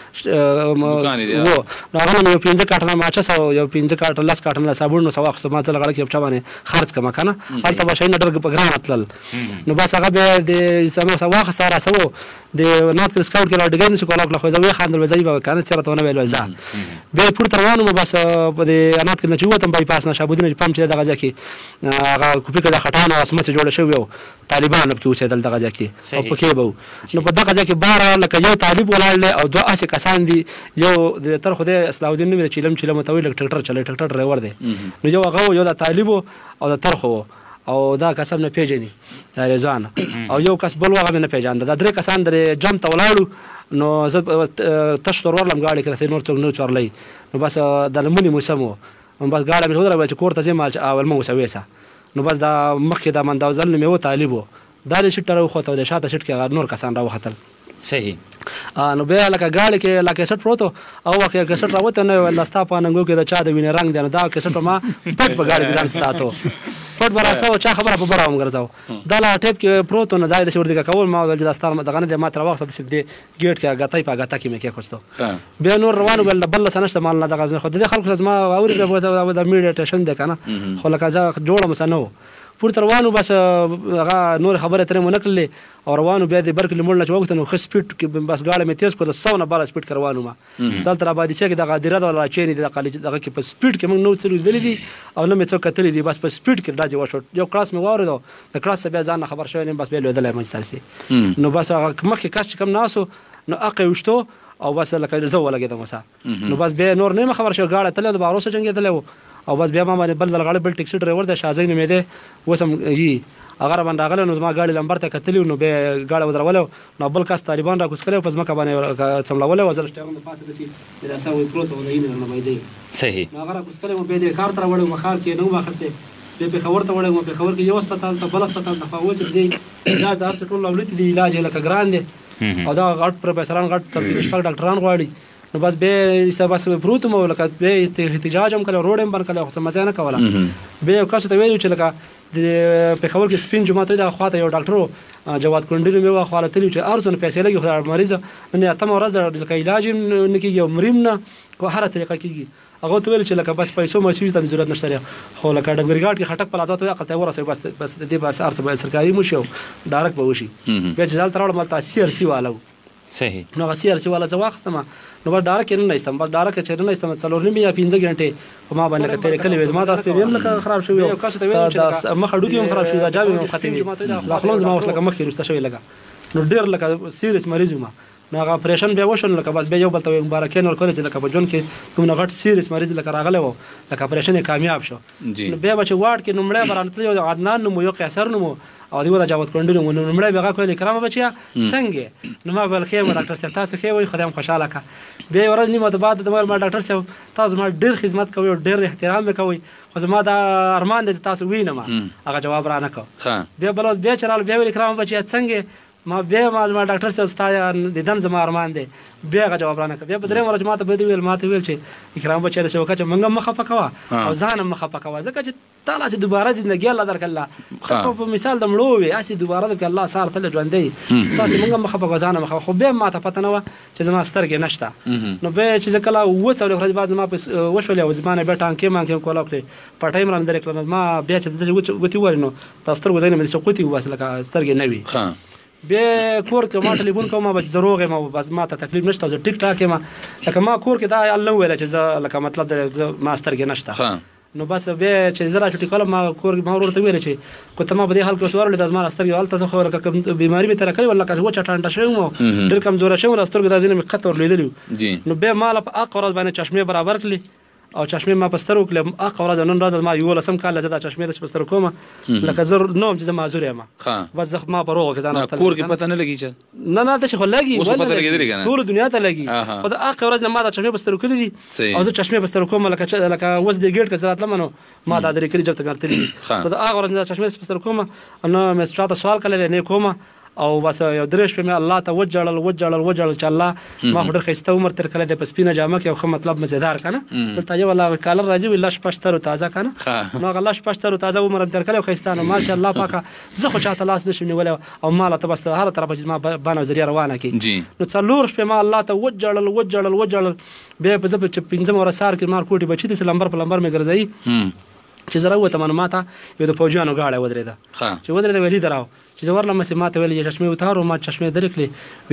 وو هغه نو 15 کارټن ماچس او یو 15 کارټن لاس کارټن صابون نو سواخ ما ته لګړه کې په باندې خرڅ کما کنه البته به شي نه ډرګ په ګران اتل نو بس هغه به د سمو سواخ سره سو د نوت سکاوټ کې راډګن شو کولاک خو زوی خاندل وځي به کنه چیرته ونه ویل ځه به پورته روانو بس په دې انات کې نه چوتم بای پاس نه شابودین پم چې دغه ځکه هغه کوپی کې د خټانو اسمت جوړ شوی طالبان په کې اوسېدل دغه ځکه او په کې بو نو په دغه ځکه بار لکه یو طالب ولاړ او دوه اسې کسان دي یو د تر خو د اصلاح الدین نوم چیلم متویل ټریکټر چلای ټریکټر ډرایور دی نو یو هغه یو د طالب او د ترخو او دا کسب نه پیژني دا رضوان او یو کس بل هغه نه پیژاند دا درې کسان درې جام ته ولاړو نو زه تشتور ورلم غاړي کړه نور څوک نو چورلې نو بس د لمونی موسمو بس غاړه مې ودرې چې کور ته ځم اول مو وسويسه نو بس دا مخکې دا منداوزل نو مې و طالبو دا شټر خو ته د شاته شټ کې نور کسان را وختل صحیح نو بیا لکه غاړه کې لکه شټ پروتو او واکه کې شټ راوته نو لاستا پاننګو کې دا چا د وینې رنگ دی نو دا کې شټ ما پټ په غاړه کې ځان ساتو پټ براسو چا خبره په براوم ګرځاو دا لا ټیپ کې پروتو نه دای د شور دغه کول ما د داستان دغه نه د ماتره وخت د سپدي ګیټ کې غاتای په غاتا کې مې کې خوستو بیا نور روانو بل سنشت مال نه دغه خو د خلکو زما اوري د میډیا ټیشن ده کنه خو لکه ځا جوړه مسنو پورته روانو بس هغه نور خبره ترې مونږ کړلې او روانو بیا د برکلی مړ نه چوغته نو خ سپیډ کې بس غاړه مې تیز کو د 100 نه بال سپیډ کروانو ما دلته را باندې چې دغه دیره ولا چینی د کالج دغه کې په سپیډ کې موږ نو څلو دلی دي او نه مې څوک کتلې دي بس په سپیډ کې راځي وشو یو کلاس مې واردو د کلاس بیا ځان خبر شوی نه بس به لیدل مې ستاسي نو بس هغه مخکې کاش کم ناسو نو اقې وشتو او بس لکه زو ولګیدم وسه نو بس به نور نه خبر شو غاړه تل د باروسه جنګیدل او بس بیا ما باندې بل دغه بل ټیکسي ډرایور د شازین مې ده وسم یي اگر باندې راغله نو ما غاړي لمبر ته کتلی نو به غاړه ودرولو نو بل کس طالبان را کوس کړو پس مکه باندې څملولو وزل شتهغه د پاسه دسي دا سوي پروتو ولین نه باندې صحیح نو اگر کوس کړو به د کار تر وړو مخال کې نو واخسته به خبر ته وړو په خبر کې یو هسپتال ته بل هسپتال ته فاوچ دی دا د هر ټول لولت دی علاج لکه ګران دی او دا غټ پروفیسوران غټ سپیشل ډاکټران غواړي نو بس به بس پروت مو لکه به احتجاج هم کړو روډ هم بن کړو خو مزه نه کوله به یو کس ته ویل چې لکه د په خبر کې سپین جمعه ته د خواته یو ډاکټر جواد کندل مې واخاله تل چې ارزونه پیسې لګي خو مریض نه اتم ورځ د علاج نه کیږي مریم نه کو هر طریقه کیږي هغه ته ویل چې لکه بس پیسو مې سوي ته ضرورت نشته خو لکه ډنګرګاټ کې خټک پلازات وي عقل ته ورسې بس دې بس ارڅ به سرکاري مو شو ډایرکټ به وشي به چې ځل تراول مال تاثیر سی والو صحیح نو غسیر چې والا ځواخستم نو بس ډایرکټ نه استم بس ډایرکټ چې نه استم څلور نیمه یا 15 غنټه په ما باندې کتل کله وزما داس په ویم لکه خراب شوی یو کس ته ویل چې مخ ډوکی هم خراب شوی دا جامې هم ختمې لا خلاص ما وښ لکه مخ کې رسته شوی لګا نو ډیر لکه سیریس مریض ما نو هغه اپریشن بیا وشو لکه بس بیا یو بل ته مبارکین ورکول چې لکه په ژوند کې دومره غټ سیریس مریض لکه راغلی و لکه اپریشن یې کامیاب شو نو بیا به چې واډ کې نومړی به رانتلي یو عدنان نوم یو قیصر نوم او دی ولا جاوید کونډي نوم نومړی به هغه کویل کرامه بچیا څنګه نو ما ویل ښه ډاکټر صاحب تاسو ښه وایي خدای مو خوشحاله کړه بیا یو ورځ نیمه د بعد د ما ډاکټر صاحب تاسو ما ډېر خدمت کوئ او ډېر احترام مې کوئ خو زما دا ارمان دی چې تاسو ووینم هغه جواب را نه کړ بیا بل بیا چې راغلو بیا ویل کرامه بچیا څنګه ما ډاکټر صاحب ستا دیدن زما ارمان دی بیا هغه جواب را نه کړ بیا په درېیمه ورځ ما ته ویل چې اکرام بچیا داسې وکړه چې موږ هم مه خفه کوه او ځان هم مه خفه کوه ځکه چې تا لا چې دوباره زندګي الله درکړله په مثال د مړو وې هسې دوباره درکړه الله سهار تل ژوندی تاسې موږ هم مه خفه کوه ځان هم مه خفه خو بیا ما ته پته نه وه چې زما سترګې نشته نو بیا چې زه کله 4 ورځې بعد زما وشولې او زما نه بیا ټانکې مانکې کوله کړې پټۍ مې رانه درې کړله ما بیا چې داسې ګوتې وورې نو دا سترګو ځای نه مې داسې قوتې وباسه لکه سترګې نه وي بیا کور کې ما ټلیفون کوم ما چې زه روغ یم او بس ما ته تکلیف نشته زه ټیک ټاک یم لکه ما کور کې دا الله ویله چې زه لکه مطلب ما سترګې نشته نو بس بیا چې زه راچوټي کولم ما ورته ویل چې کو ته ما په دې حال کې اوس ورغلې دا زما سترګې هلته زه خو لکه بیماري مې تېره کړې وه لکه وچه ټانټه شوی وم ډېر کمزوره شوی وم سترګو دا ځینې مې خط ورلوېدلي نو بیا ما له په هغه ورځ باندې چشمې برابر کړلې او چشمې ما په سترګو کړلې هغه ورځ نن ورځ ما 11 کال زه دا چشمې داسې په سترګو کوم لکه زه نه وم چې زه معذور یم بس زه ما په روغه کې ځان کور کې پته نه لګي چې نه داسې خو لګي ټول دنیا ته لګي خو د هغه ورځ نه ما دا چشمې په سترګو کړلې دي او زه چشمې په سترګو کوم لکه اوس دې ګېټ کې زه راتلم نو ما دا درې کلي جبته ګرځېدلي دي خو د هغه ورځ نه چشمې په سترګو کوم نو مې چاته سوال کړی دی نه کوم او بس یو درې شپې مې الله ته وجړل چې الله ما خو ډېر ښایسته عمر تېر کړی دی په سپینه جامه کې یو ښه مطلب مزېدار که نه دلته یو الله کالر راځي وي لش پشتر و تازه که نه نو هغه لش پشتر و تازه عمر هم تېر کړی ښایسته نو ماشاءالله پاکه زه خو چاته لاس نشم نیولی او ما له ته بس هره طرفه چې زما بانه او ذریعه روانه کړي نو 4 شپې ما الله ته وجړل بیا په زه چې 5 ورځ سهار کې مار کوټې بچي داسې لمبر په لمبر مې ګرځوي چې زه راووتم نو ما ته یو د فوجیانو ګاډی ودرېده چې ودرېده ویل لیدر چې زه ورلم ما ته ویل چشمې اتارو ما چشمې درې کړې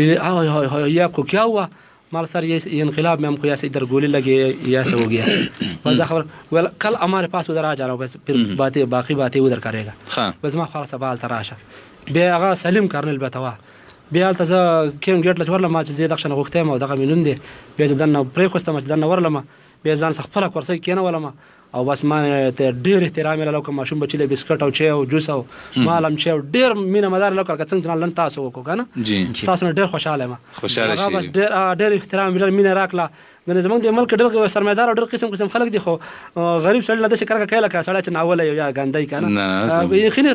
ویل یہ کو کیا ہوا مال سر یہ انقلاب میں ہم کو ایسے ادھر گولی لگی ایسے ہو گیا بس خبر ویل کل ہمارے پاس ادھر آ جانا بس پھر باتیں باقی باتیں ادھر کرے گا بس ما خلاص سبال تراشه بیا هغه سلیم کارنل بتوا بیا هلته زه کیم ګیټ لچ ورلم چې زه دغه نه غوښتم او دغه مې نوم دی بیا زه دننه پرېښوستم چې دننه ورلم بیا ځان څخه خپله کورسۍ کېنولم او بس ما ته ډېر احترام یې له لوکه ماشوم بچي له بسکټ او چای او جوس او مال هم چای او ډېر مینه مدار لوکه لکه څنګه چې نن تاسو وکړو که نه ستاسو نه ډېر خوشحاله یم هغه بس ډېر احترام مینه راکړه مینه زموږ د ملک ډېر سرمایدار او ډېر قسم خلک دي خو غریب سړي له داسې کرکه کوي لکه سړی چې ناولی یا ګاندی که نه یقیني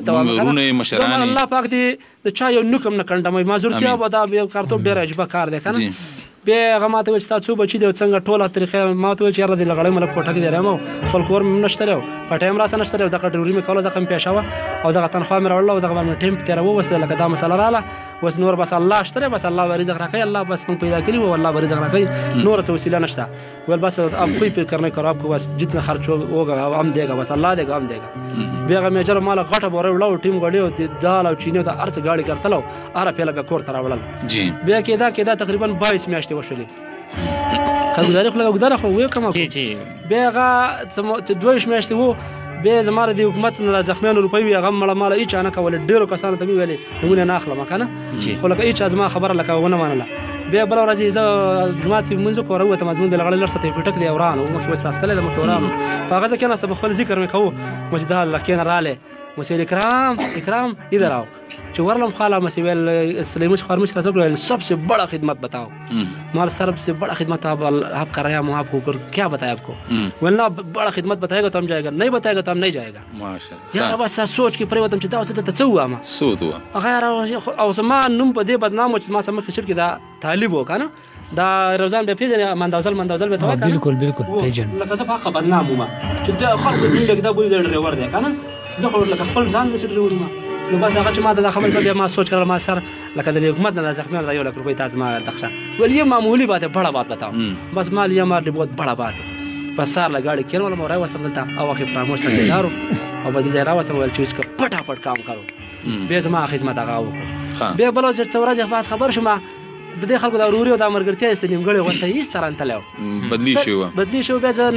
ته الله پاک دې د چا یو نوک هم نه کنډموي معذورتیا به دا کارتوب ډېر عجیبه کار دی که نه بیا هغه ما ته ویل چې ستا څو بچي دي او څنګه ټوله طریقې ما ته ویل چې یاره دې لغړی ملک کوټه کې دی رایم او خپل کور مې هم نشته دی او پټۍ هم راسه نشته دی او دغه ډریوري مې کوله دغه مې پیشه وه او دغه تنخوا مې راوړله او دغه باندې مې ټیم په تېره ووسته لکه دا مسله راغله اوس نور بس الله شته دی بس الله به رزق راکوي الله بس موږ پیدا کړي وو الله به رزق راکوي نور څه وسیله نشته ویل بس اب کوئی فکر کرنے کرو آپ کو بس جتنا خرچ ہوگا ہم دے گا بس الله دے گا هم دے گا بیا هغه میجر ماله غټه بوره وړه ټیم غړي او دال او چینی او د هر څه ګاډي کرتلو هره پیله بیا کور ته راوړل بیا کېدا تقریبا 22 میاشتې وشولې خلکداري خو لږ خو ویې کړم بیا هغه 22 میاشتې وو بیا زما د حکومت نه زخمیانو روپۍ وي هغه مړه ماله هېچا نه کولې ډېرو کسانو ته مې ویلې نومونه نه اخلم که نه خو لکه هېچا زما خبره لکه ونه منله بیا بله ورځ زه جومات کې لمونځ وکړو راووتم زمونږ د لغړی لر څخه یو پټک دی ورانو مخکې به څاڅکلی د مخکې ورانو په هغه ځای کېناستم خپل ذکر مې کوو مچ دا الله کېنه رالی مچ ویل اکرام ادھر آؤ چې ورلم خاله مچ ویل سلیمش خارمش کا ذکر سب سے بڑا خدمت بتاؤ مال سب سے بڑا خدمت آپ کر رہے ہیں ہم آپ کو کیا بتائیں آپ کو ولنا بڑا خدمت بتائے گا تو ہم جائے گا نہیں بتائے گا تو ہم نہیں جائے گا ماشاءالله یار بس سوچ کې پرې وتم چې دا اوس ته څه وامه سود و هغه او زما نوم په دې بدنام چې ما سم خشر کې دا طالب و کنه دا روزان به پیژنې مندوزل به توای بالکل پیژن لکه زه په بدنام وم چې دا خلک دې لګ دا بوی د ډرایور دی کنه زه خو لکه خپل ځان د ډرایور وم نو بس هغه چې ما د خبر بیا ما سوچ کړل ما سر لکه د حکومت نه زخمیان دا 1 लाख रुपए تاز ما دخشا ول یہ معمولی بات ہے بڑا بات بتاؤ بس مال یہ ہمارے بہت بڑا بات ہے بس سار لگاڑی کین ولا مورای وستم دلتا او اخی فراموش نه دارو او بده زهرا وستم ول چوس کا پټا کام کرو بیا زما خدمت هغه وکړه بیا بل ورځ څورځ خاص خبر شوم د دې خلکو د اوروري او د مرګرتیا است نیمګړی غونته هیڅ تران تلو بدلی شو بیا ځه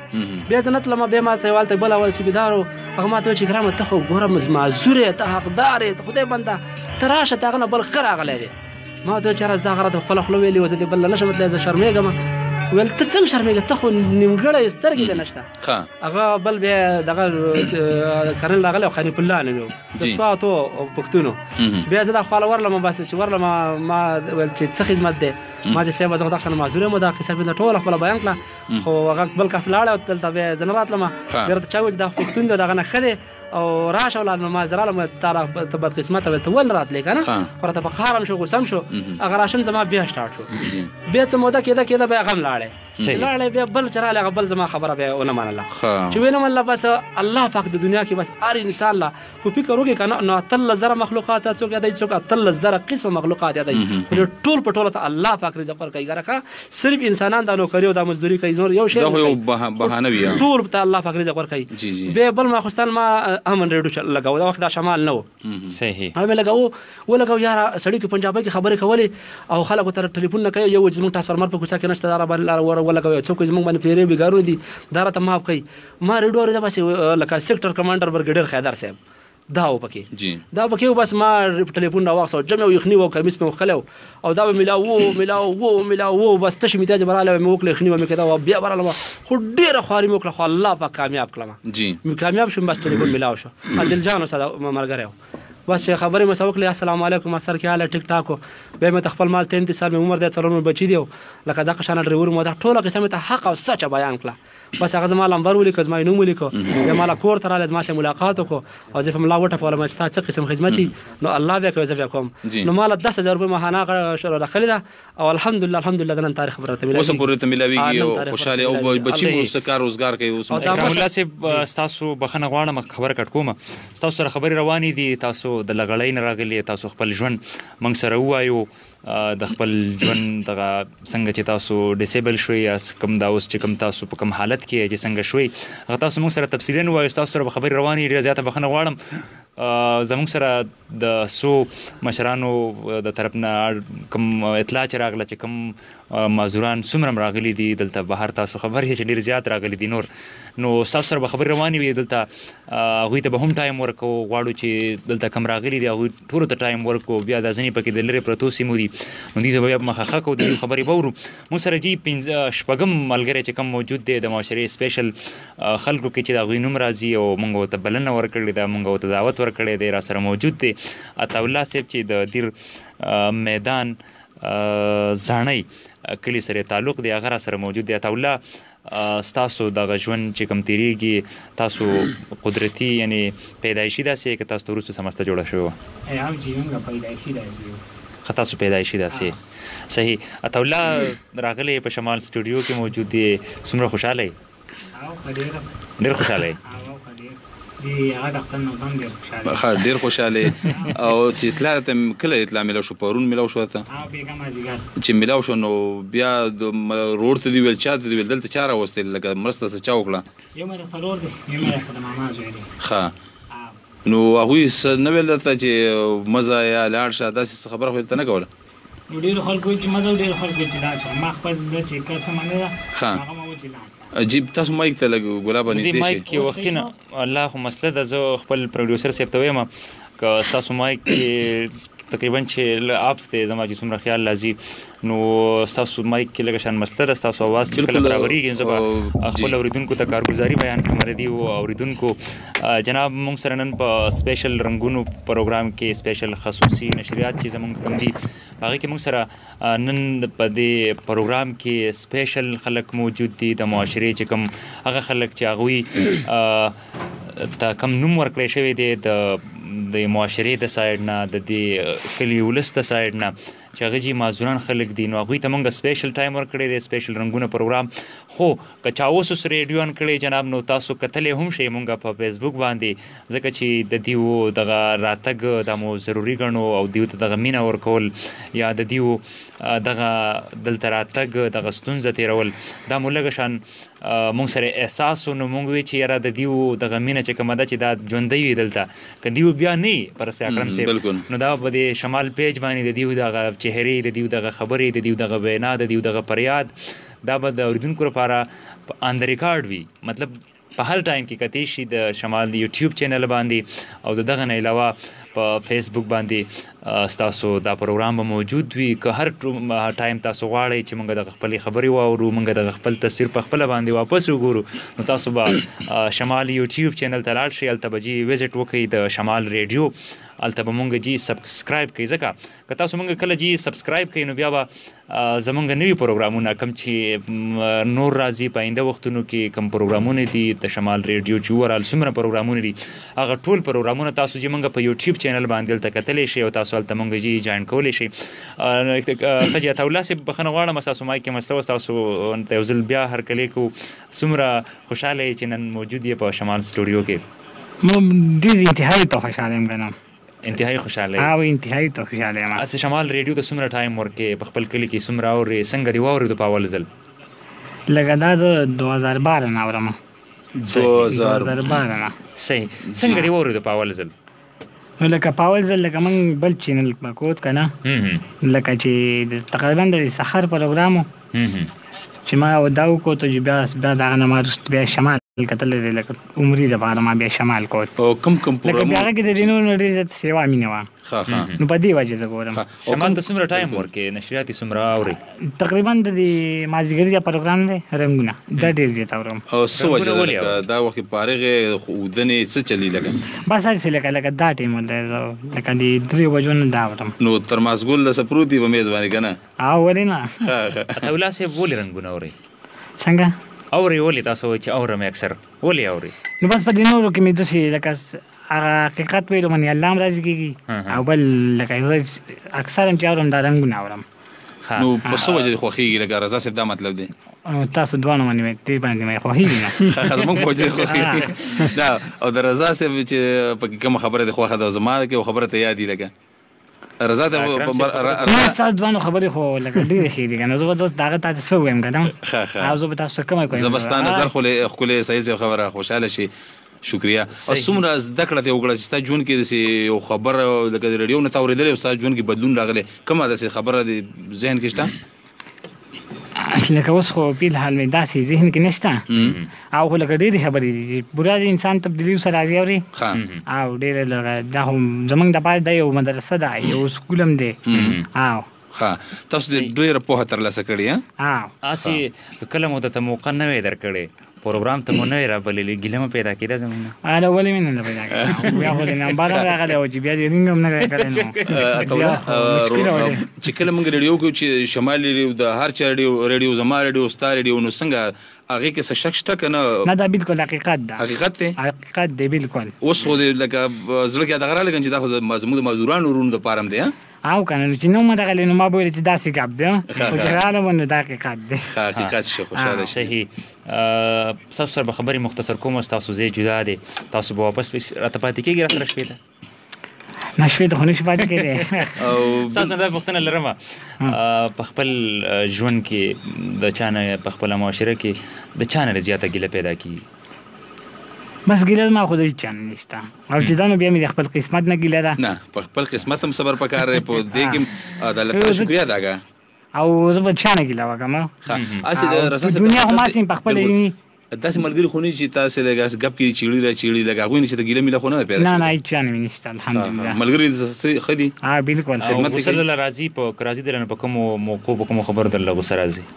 نتلم بیا ما ته والته بل اول سپیدارو هغه ما ته چې ګرامه ته خو ګورم معذور ته حقدار ته خدای بنده تراشه تاغه بل خر اغلی دی ما ته چېرې زه هغه راته خپله خوله ویلې وه زه دې بل نه شم تللی زه شرمېږم ویل ته څنګه شرمېږه ته خو نیمګړی سترګې دې نشته هغه بل بیا دغه کرنل راغلی او خنیف الله نوم یې د سواتو پښتونو بیا زه دا خواله ورلم بس چې ورلم ما ویل چې څه خدمت دی ما چې صاحب زه خو دغه معذور یم دا قصه مې ټوله خپله بیان کړه خو هغه بل کس لاړی دلته بیا زه نه راتلم بیا راته چا ویل دا پښتون دی دغه نه ښه دی او راشه ولاړ نو ما زه رالم ته بد قسمته ویل ته ولې نه راتلې که نه خو راته په قهرم شو غوسم شو هغه راشن زما بیا سټارټ شو بیا څه موده کېده بیا هغه هم لاړی بیا بل چې راغلی هغه بل زما خبره بیا ونه منله چې ونه منله بس الله پاک د دنیا کې بس هر انسان له خو فکر وکړي که نه نو 13,000 مخلوقات څوک یادوي څوک 13,000 قسمه مخلوقات یادوي خو ټول په ټوله ته الله پاک رزق ورکوي ګرکه صرف انسانان دا نوکري او دا مزدوري کوي نور یو شی دا یو بهانه وي ټول ته الله پاک رزق ورکوي بیا بل ماخوستان ما امن ریډیو لګاو دا وخت دا شمال نه و صحیح هغه لګاو یاره سړی کې پنجابي کې خبرې کولې او خلکو ته ټلیفون نه کوي یو زموږ ټرانسفارمر په کوڅه کې نشته دا باندې ولګوي څوک زموږ باندې پیرې بګارو دي دا راته معاف کوي ما ریډیو اورېده بس لکه سیکټر کمانډر برګیډیر خیدر صاحب دا و پکې بس ما ټلیفون راواخیستو جمع یخني و کمیس مې وښکلی او دا به میلاو بس تش مې تیاج برالی مې وکړه یخني به مې کېده بیا برالم خو ډېره خواري مې وکړه خو الله پاک کامیاب کړم کامیاب شوم بس ټلیفون میلاو شو دلجان استاد ملګری و بس خبرې مې سره وکړې السلام علیکم سر کې حاله ټیک ټاک و بیا مې ته خپل مال 33 سال مې عمر دی 4 بچي دی لکه دغه شانه ډریور مو دا ټوله قصه مې ته حق او سچ بیان کړه بس هغه زما نمبر ولیکه زما نوم ولیکه بیا مالا کور ته راغلی زما سره ملاقات وکړو او زه په ملا وټپوله چې ستا څه قسم خدمت دي نو الله بیا کوي زه بیا کوم نو مالا 10,000 روپۍ ماهانه راخلې ده او الحمدلله د نن تاریخ خبره ته اوس پورې ته ملاویږي او خوشاله او بچي مو څه کار روزګار کوي اوس الله صاحب تاسو بخنه غواړم خبره کټ کوم تاسو سره خبرې روانې دي تاسو د لګړۍ نه راغلي تاسو خپل ژوند موږ سره ووایو د خپل ژوند دغه څنګه چې تاسو ډیسیبل شوي یا کوم دا اوس چې کوم تاسو په کوم حالت کې چې څنګه شوي هغه تاسو موږ سره تفصیلا ووایو تاسو سره خبرې روانې ډېره زیاته بخښنه غواړم زموږ سره د سو مشرانو د طرف نه کوم اطلاع چې راغله چې کوم معذوران څومره راغلي دي دلته بهر تاسو خبر یې چې ډېر زیات راغلي دي نور نو تاسو سره به خبرې روانې وي دلته هغوی ته به هم ټایم ورکو غواړو چې دلته کم راغلي دي هغوی ټولو ته ټایم ورکو بیا دا ځینې پکې د لرې پرتو سیمو دي نو دوی ته به بیا مخه کوو د دوی خبرې به اورو موږ سره جي شپږم ملګری چې کوم موجود دی د معاشرې سپیشل خلکو کې چې د هغوی نوم راځي او موږ ورته بلنه ورکړې ده موږ ورته دعوت ورکړی دی را سره موجود دی عطاالله صاحب چې د دیر میدان زاڼۍ کلي سره تعلق دی هغه را سره موجود دی عطاالله ستاسو دغه ژوند چې کوم تیریږي تاسو قدرتي یعنی پیدایشي داسې که تاسو ته وروسته سمسته جوړه شوې وه تاسو پیدایشي داسې صحیح عطاالله راغلی په شمال سټوډیو کې موجود دی څومره خوشحاله یې ډېر خوشحاله یې ډېر خوشحاله او چې اطلاع ته کله اطلاع میلاو شو پرون میلاو شو ته چې میلاو شو نو بیا روډ ته دی ویل چا ته دی ویل دلته چا راوستل لکه مرسته څه چا وکړه یو مې څلور دی یو مې سره ماما زوی دی ښه نو هغوی نه ویل درته چې مزه یا لاړ شه داسې خبره خو ته نه کوله ډېرو خلکو چې مزه ډېرو خلکو چې لاړ شه ما خپل چې کسه منله هغه ما چې لاړ عجیب تاسو مایک ته لګ ګلابه نږدې شي دې مایک کې وختونه الله خو مسله ده زه خپل پروډوسر صاحب ته وایم که ستاسو مایک کې تقریبا چې اپ ته زما چې څومره خیال لازم نو ستاسو مایک کې لږ شان مسله ده ستاسو اواز چې کله برابرېږي زه به خپل اورېدونکو ته کارګزاري بیان کوم ردي اوریدونکو جناب موږ سره نن په سپیشل رنګونو پروګرام کې سپیشل خصوصي نشریات چې زموږ کوم دي هغه کې موږ سره نن په دې پروګرام کې سپیشل خلک موجود دي د معاشرې چې کوم هغه خلک چې هغوی ته کم نوم ورکړی شوی دی د معاشرې د سایډ نه د دې کلي ولس د سایډ نه چې هغه جي معذوران خلک دي نو هغوی ته موږ سپیشل ټایم ورکړی دی سپیشل رنګونه پروګرام خو که چا اوس اوس ریډیو ان کړی جناب نو تاسو کتلی هم شئ موږ په فیسبوک باندې ځکه چې د دیو دغه راتګ دا مو ضروري ګڼو او دیو ته دغه مینه ورکول یا د دیو دغه دلته راتګ دغه ستونزه تېرول دا مو لږه شان موږ سره احساس نو موږ وی چې یاره د دیو دغه مینه چې کومه ده چې دا ژوندی وي دلته که دیو بیا نه پرسي اکرم صاحب نو دا په دې شمال پیج باندې د دیو دغه چهرې د دیو دغه خبرې د دیو دغه وینا د دیو دغه فریاد دا به د اوریدونکو لپاره آن د ریکارډ وي مطلب په هر ټایم کې کتی شي د شمال یوټیوب چینل باندې او دغه نه علاوه په فیسبوک باندې تاسو دا پروګرام به موجود وي که هر ټایم تاسو غواړئ چې موږ د خپل خبرې واورو موږ د خپل تصویر په خپل باندې واپس وګورو نو تاسو به شمال یوټیوب چینل ته لاړ شئ هلته به جی وزټ وکړئ د شمال ریډیو هلته به مونږ جی سبسکرایب کوي ځکه که تاسو مونږ کله جی سبسکرایب کوي نو بیا به زمونږ نوي پروګرامونه کوم چې نور راځي په آینده وختونو کې کوم پروګرامونه دي د شمال ریډیو چې اوورال څومره پروګرامونه دي هغه ټول پروګرامونه تاسو چې مونږ په یوټیوب چینل باندې هلته کتلی شئ او تاسو هلته مونږ جی جوین کولی شئ خجي عطاالله صاحب بخښنه غواړم ستاسو مایک کې مسته وه ستاسو ته یو ځل بیا هرکلی کوو څومره خوشحاله یې چې نن موجود یې په شمال سټوډیو کې مو ډېر انتهایي ته خوشحاله یم که نه انتهایی خوشاله او انتهایی ته خوشاله یم اس شمال ریډیو ته څومره ټایم ورکې په خپل کلی کې څومره اورې څنګه دی واورېدو په اول ځل لکه دا زه 2012 نه اورم 2012 نه صحیح څنګه دی واورېدو په اول ځل نو لکه په اول ځل لکه موږ بل چینل په کوت که نه لکه چې تقریبا د سحر پروګرام چې ما دا وکړو ته چې بیا دغه نه ما وروسته بیا شمال کتلی دی لکه عمري دپاره ما بیا شمال کوت او کوم لکه بیا هغه کې د دې نور نه ډېر زیات سیوا مینه وه نو په دې وجه زه ګورم شمال ته څومره ټایم ورکې نشریات یې څومره اورې تقریبا د دې مازدیګري دا پروګرام دی رنګونه دا ډېر زیات اورم او څه وجه ده لکه دا وخت په هغې ودنې څه چلي لکه بس هسې لکه دا ټایم ولې لکه د 3 بجو نه دا اورم نو تر مازګول له څه پروت دي په میز باندې که نه او ولې نه عطاالله صاحب ولې رنګونه اورئ څنګه اورې ولې تاسو چې اورم اکثر ولې اورې نو بس په دې نورو کې مې داسې لکه هغه حقیقت ویلو باندې الله هم راضي کېږي او بل لکه زه اکثر هم چې اورم دا رنګونه اورم نو په څه وجه دې خوښېږي لکه رضا صاحب دا مطلب دی تاسو دواړو باندې دې باندې مې خوښېږي نه زموږ په وجه دې خوښېږي دا او د رضا صاحب چې پکې کومه خبره دې خوښه ده زما کې خبره ته یاد دي لکه رضا ته تاسو دوانو خبرې خو لکه ډېرې ښې دي که نه زه به دغه تا ته څه ووایم که نه او زه به تاسو ته کومه کوم زه به ستا نظر ښکلې صحیح صاحب خبره خوشحاله شي شکریه او څومره زده کړه دې وکړه چې ستا ژوند کې داسې یو خبره لکه د ریډیو نه تا اورېدلې او ستا ژوند کې بدلون راغلی کومه داسې خبره دې ذهن کې شته لکه اوس خو په الحال مې داسې ذهن کې نشته او خو لکه ډېرې خبرې دي پوره د انسان تبدیلي ورسره راځي اورې او ډېره لکه دا خو زموږ دپاره دا یو مدرسه ده یو سکول هم دی او تاسو دې ډېره پوهه ترلاسه کړې هسې کله مو درته موقع نه وی درکړې پروګرام ته مو نه وی رابللی ګیله مه پیدا کېده زموږ نه ولې مې نه پیدا کړې بیا خو دې نمبر هم راغلی و چې بیا دې رینګ هم نه وی کړی نو چې کله موږ ریډیو کوو چې شمال ریډیو د هر چا ریډیو زما ریډیو ستا ریډیو نو څنګه هغې کې څه شک شته که نه دا بالکل حقیقت ده حقیقت دی حقیقت دی بالکل اوس خو دې لکه زړه کې دغه راغلی چې دا خو زموږ د مزدورانو ورونو دپاره هم دی او که نه چې نو مې راغلی نو ما به ویل چې داسې ګپ دی خو چې راغلم نو دا حقیقت دی حقیقت شي خوشحاله شي صحیح ستاسو سره به خبرې مختصر کوم ستاسو ځای جدا دی تاسو به واپس راته پاتې کېږي راسره شپې ته نه شپې ته خو نشي پاتې کېدی ستاسو نه دا پوښتنه لرم په خپل ژوند کې د چا نه په خپله معاشره کې د چا نه زیاته ګیله پیدا کېږي بس ګیله زما خو د هېچ چا نه نشته او چې دا نو بیا مې د خپل قسمت نه ګیله ده نه په خپل قسمت هم صبر پکار دی په دې کې عدالت ته شکریه ده که او زه به چا نه ګیله وکړم هسې د رضا صاحب دنیا خو ماسې په خپله داسې ملګري خو نه چې تاسې لږ ګپ کې چیړي را چیړي لږ هغوی نه چې د ګیله میله خو نه پیدا نه هېچ چا نه مې نشته الحمدلله ملګري ښه دي بالکل او غوسه درله راځي که راځي درله په کومو موقعو په کومو خبرو درله غوسه راځي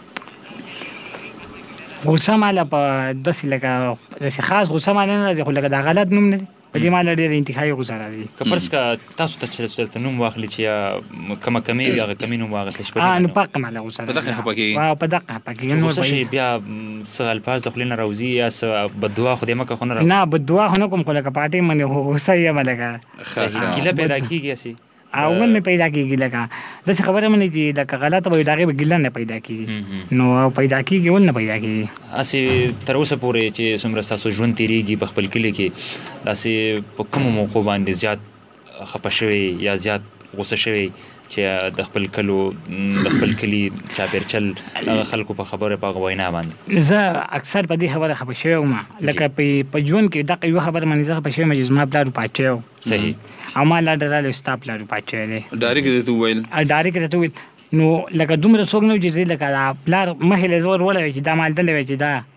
غوسه ماله په داسې لکه داسې خاص غوسه ماله نه راځي خو لکه دا غلط نوم نه دی په دې ماله ډېره انتهایي غوسه راځي که فرض که تاسو ته چې نوم واخلي چې یا کومه کمې وي هغه کمې نوم واخلي شي نو پاکه ماله غوسه په دغه خفه کېږي په دغه خفه کېږي غوسه شي بیا څه الفاظ د خولې نه راوځي یا څه بددعا خو دې مکه خو نه نه بددعا خو نه کوم خو لکه پاټۍ باندې خو غوسه یم لکه ګیله پیدا کېږي هسې او ول مې پیدا کېږي لکه داسې خبره منې چې لکه غلطه به وي د هغې به ګیله نه پیدا کېږي نو پیدا کېږي ول نه پیدا کېږي هسې تر اوسه پورې چې څومره ستاسو ژوند تېرېږي په خپل کلي کې داسې په کومو موقعو باندې زیات خفه شوی یا زیات غوسه شوی چې د خپل کلي چاپېرچل هغه خلکو په خبره په هغه وینا باندې زه اکثر په دې خبره خفه شوی وم لکه په ژوند کې دغه یوه خبره باندې زه خفه شوی یم چې زما پلار وفات شوی و صحیح او ما لا ډرالی ستا پلار وفات شوی دی ډایرکټ درته وویل ډایرکټ درته وویل نو لکه دومره څوک نه و چې زه لکه دا پلار مخې له زه ور وړی وی چې دا مالدلی وی چې دا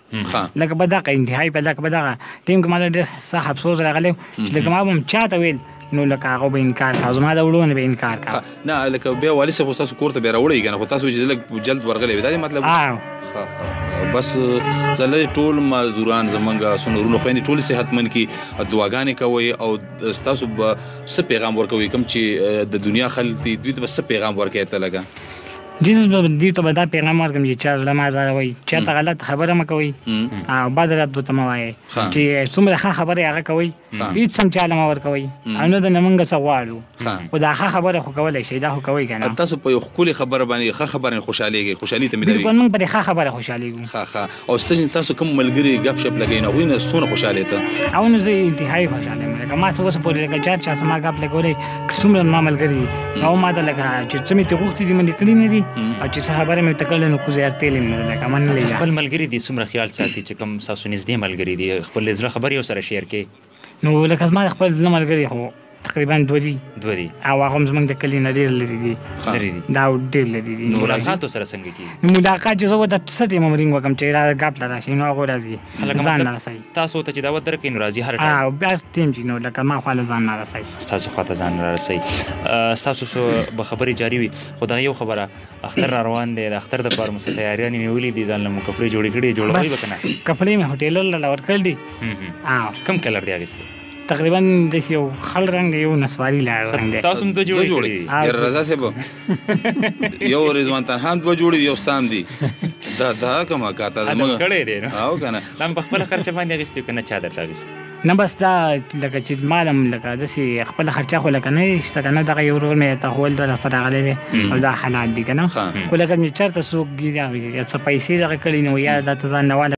لکه په دغه انتهایی په دغه ټیم کې ماته ډېر سخت افسوس راغلی چې لکه ما به هم چاته ویل نو لکه هغه به انکار کوه زما د وړو نه به انکار کوه نه لکه بیا والي صاحب ستاسو کور ته بیا راوړی که نه خو تاسو چې لږ جلد ورغلی وي دا دې مطلب بس زه ټول معذوران زمونږ سنورونو خویندې ټولې صحتمند کي دعاګانې کوئ او ستاسو به څه پیغام ورکوئ کوم چې د دنیا خلک دي دوی ته به څه پیغام ورکوئ ته لږه جیسس به دوی ته به دا پیغام ورکړم چې چا زړه مه ازاروئ چاته غلط خبره مه کوئ او بد رد ورته مه وایئ چې څومره ښه خبرې هغه کوئ هېڅ هم چاله مه ورکوئ او نه د نه مونږ څه غواړو خو دا ښه خبره خو کولی شئ دا خو کوئ که نه تاسو په یو ښکلې خبره باندې ښه خبره خوشحالېږئ خوشحالي ته ملوي بلکل موږ پرې ښه خبره خوشحالېږو ښه او ستاسو تاسو کوم ملګري ګپ شپ لګوي نو هغوی نه څومره خوشحالې ته او نو زه انتهایي خوشحاله یم لکه ما څه اوسه پورې لکه چا څه ما ګپ لګولی څومره ما ملګري دي او ما ته لکه چې څه مې ترې غوښتي دي مې کړي نه دي او چې څه خبره مې ورته کړې نو کوزې ارتېلې مې لکه منلې خپل ملګري دي څومره خیال ساتي چې کوم ستاسو نږدې ملګري دي خپل زړه خبرې ورسره شیر کړي نو لکه زما د خپل زړه ملګري خو تقریبا دوه دي او هغه هم زموږ د کلي نه ډېر لرې دي دا ډېر لرې دي نو ملاقات ورسره څنګه کېږي نو ملاقات چې زه ورته څه ته ممرینګ وکړم چې را ګپ له راشي نو هغه راځي ځان نه رسوي تاسو ته چې دعوت درکړي نو راځي هر ټایم او بیا ټیم چې نو لکه ما خوا له ځان نه رسوي ستاسو خوا ته ځان نه رسوي ستاسو به خبرې جاري وي خو دغه یو خبره اختر را روان دی د اختر دپاره مو څه تیاریانې نیولې دي ځان له مو کپړې جوړې کړي جوړوئ به که نه کپړې مې هوټېلر له ورکړل دي کوم کلر دی اخیستی تقریبا داسې یو خړ رنګ یو نسواري رنګ دی تاسو هم دوه جوړې کړي رضا صاحب یو رضوان طرحان دوه جوړې یو ستا هم دي دا کومه کاته ده موږ کړی دی نو او که نه دا هم په خپله خرچه باندې اخیستي که نه چا درته اخیستي نه بس دا لکه چې مال هم لکه داسې خپله خرچه خو لکه نه شته که نه دغه یو ورور مې ته ښول را سره راغلی دی او دا حالات دي که نه خو لکه چې چېرته څوک څه پیسې دغه کړي نو یا دا ته ځان نه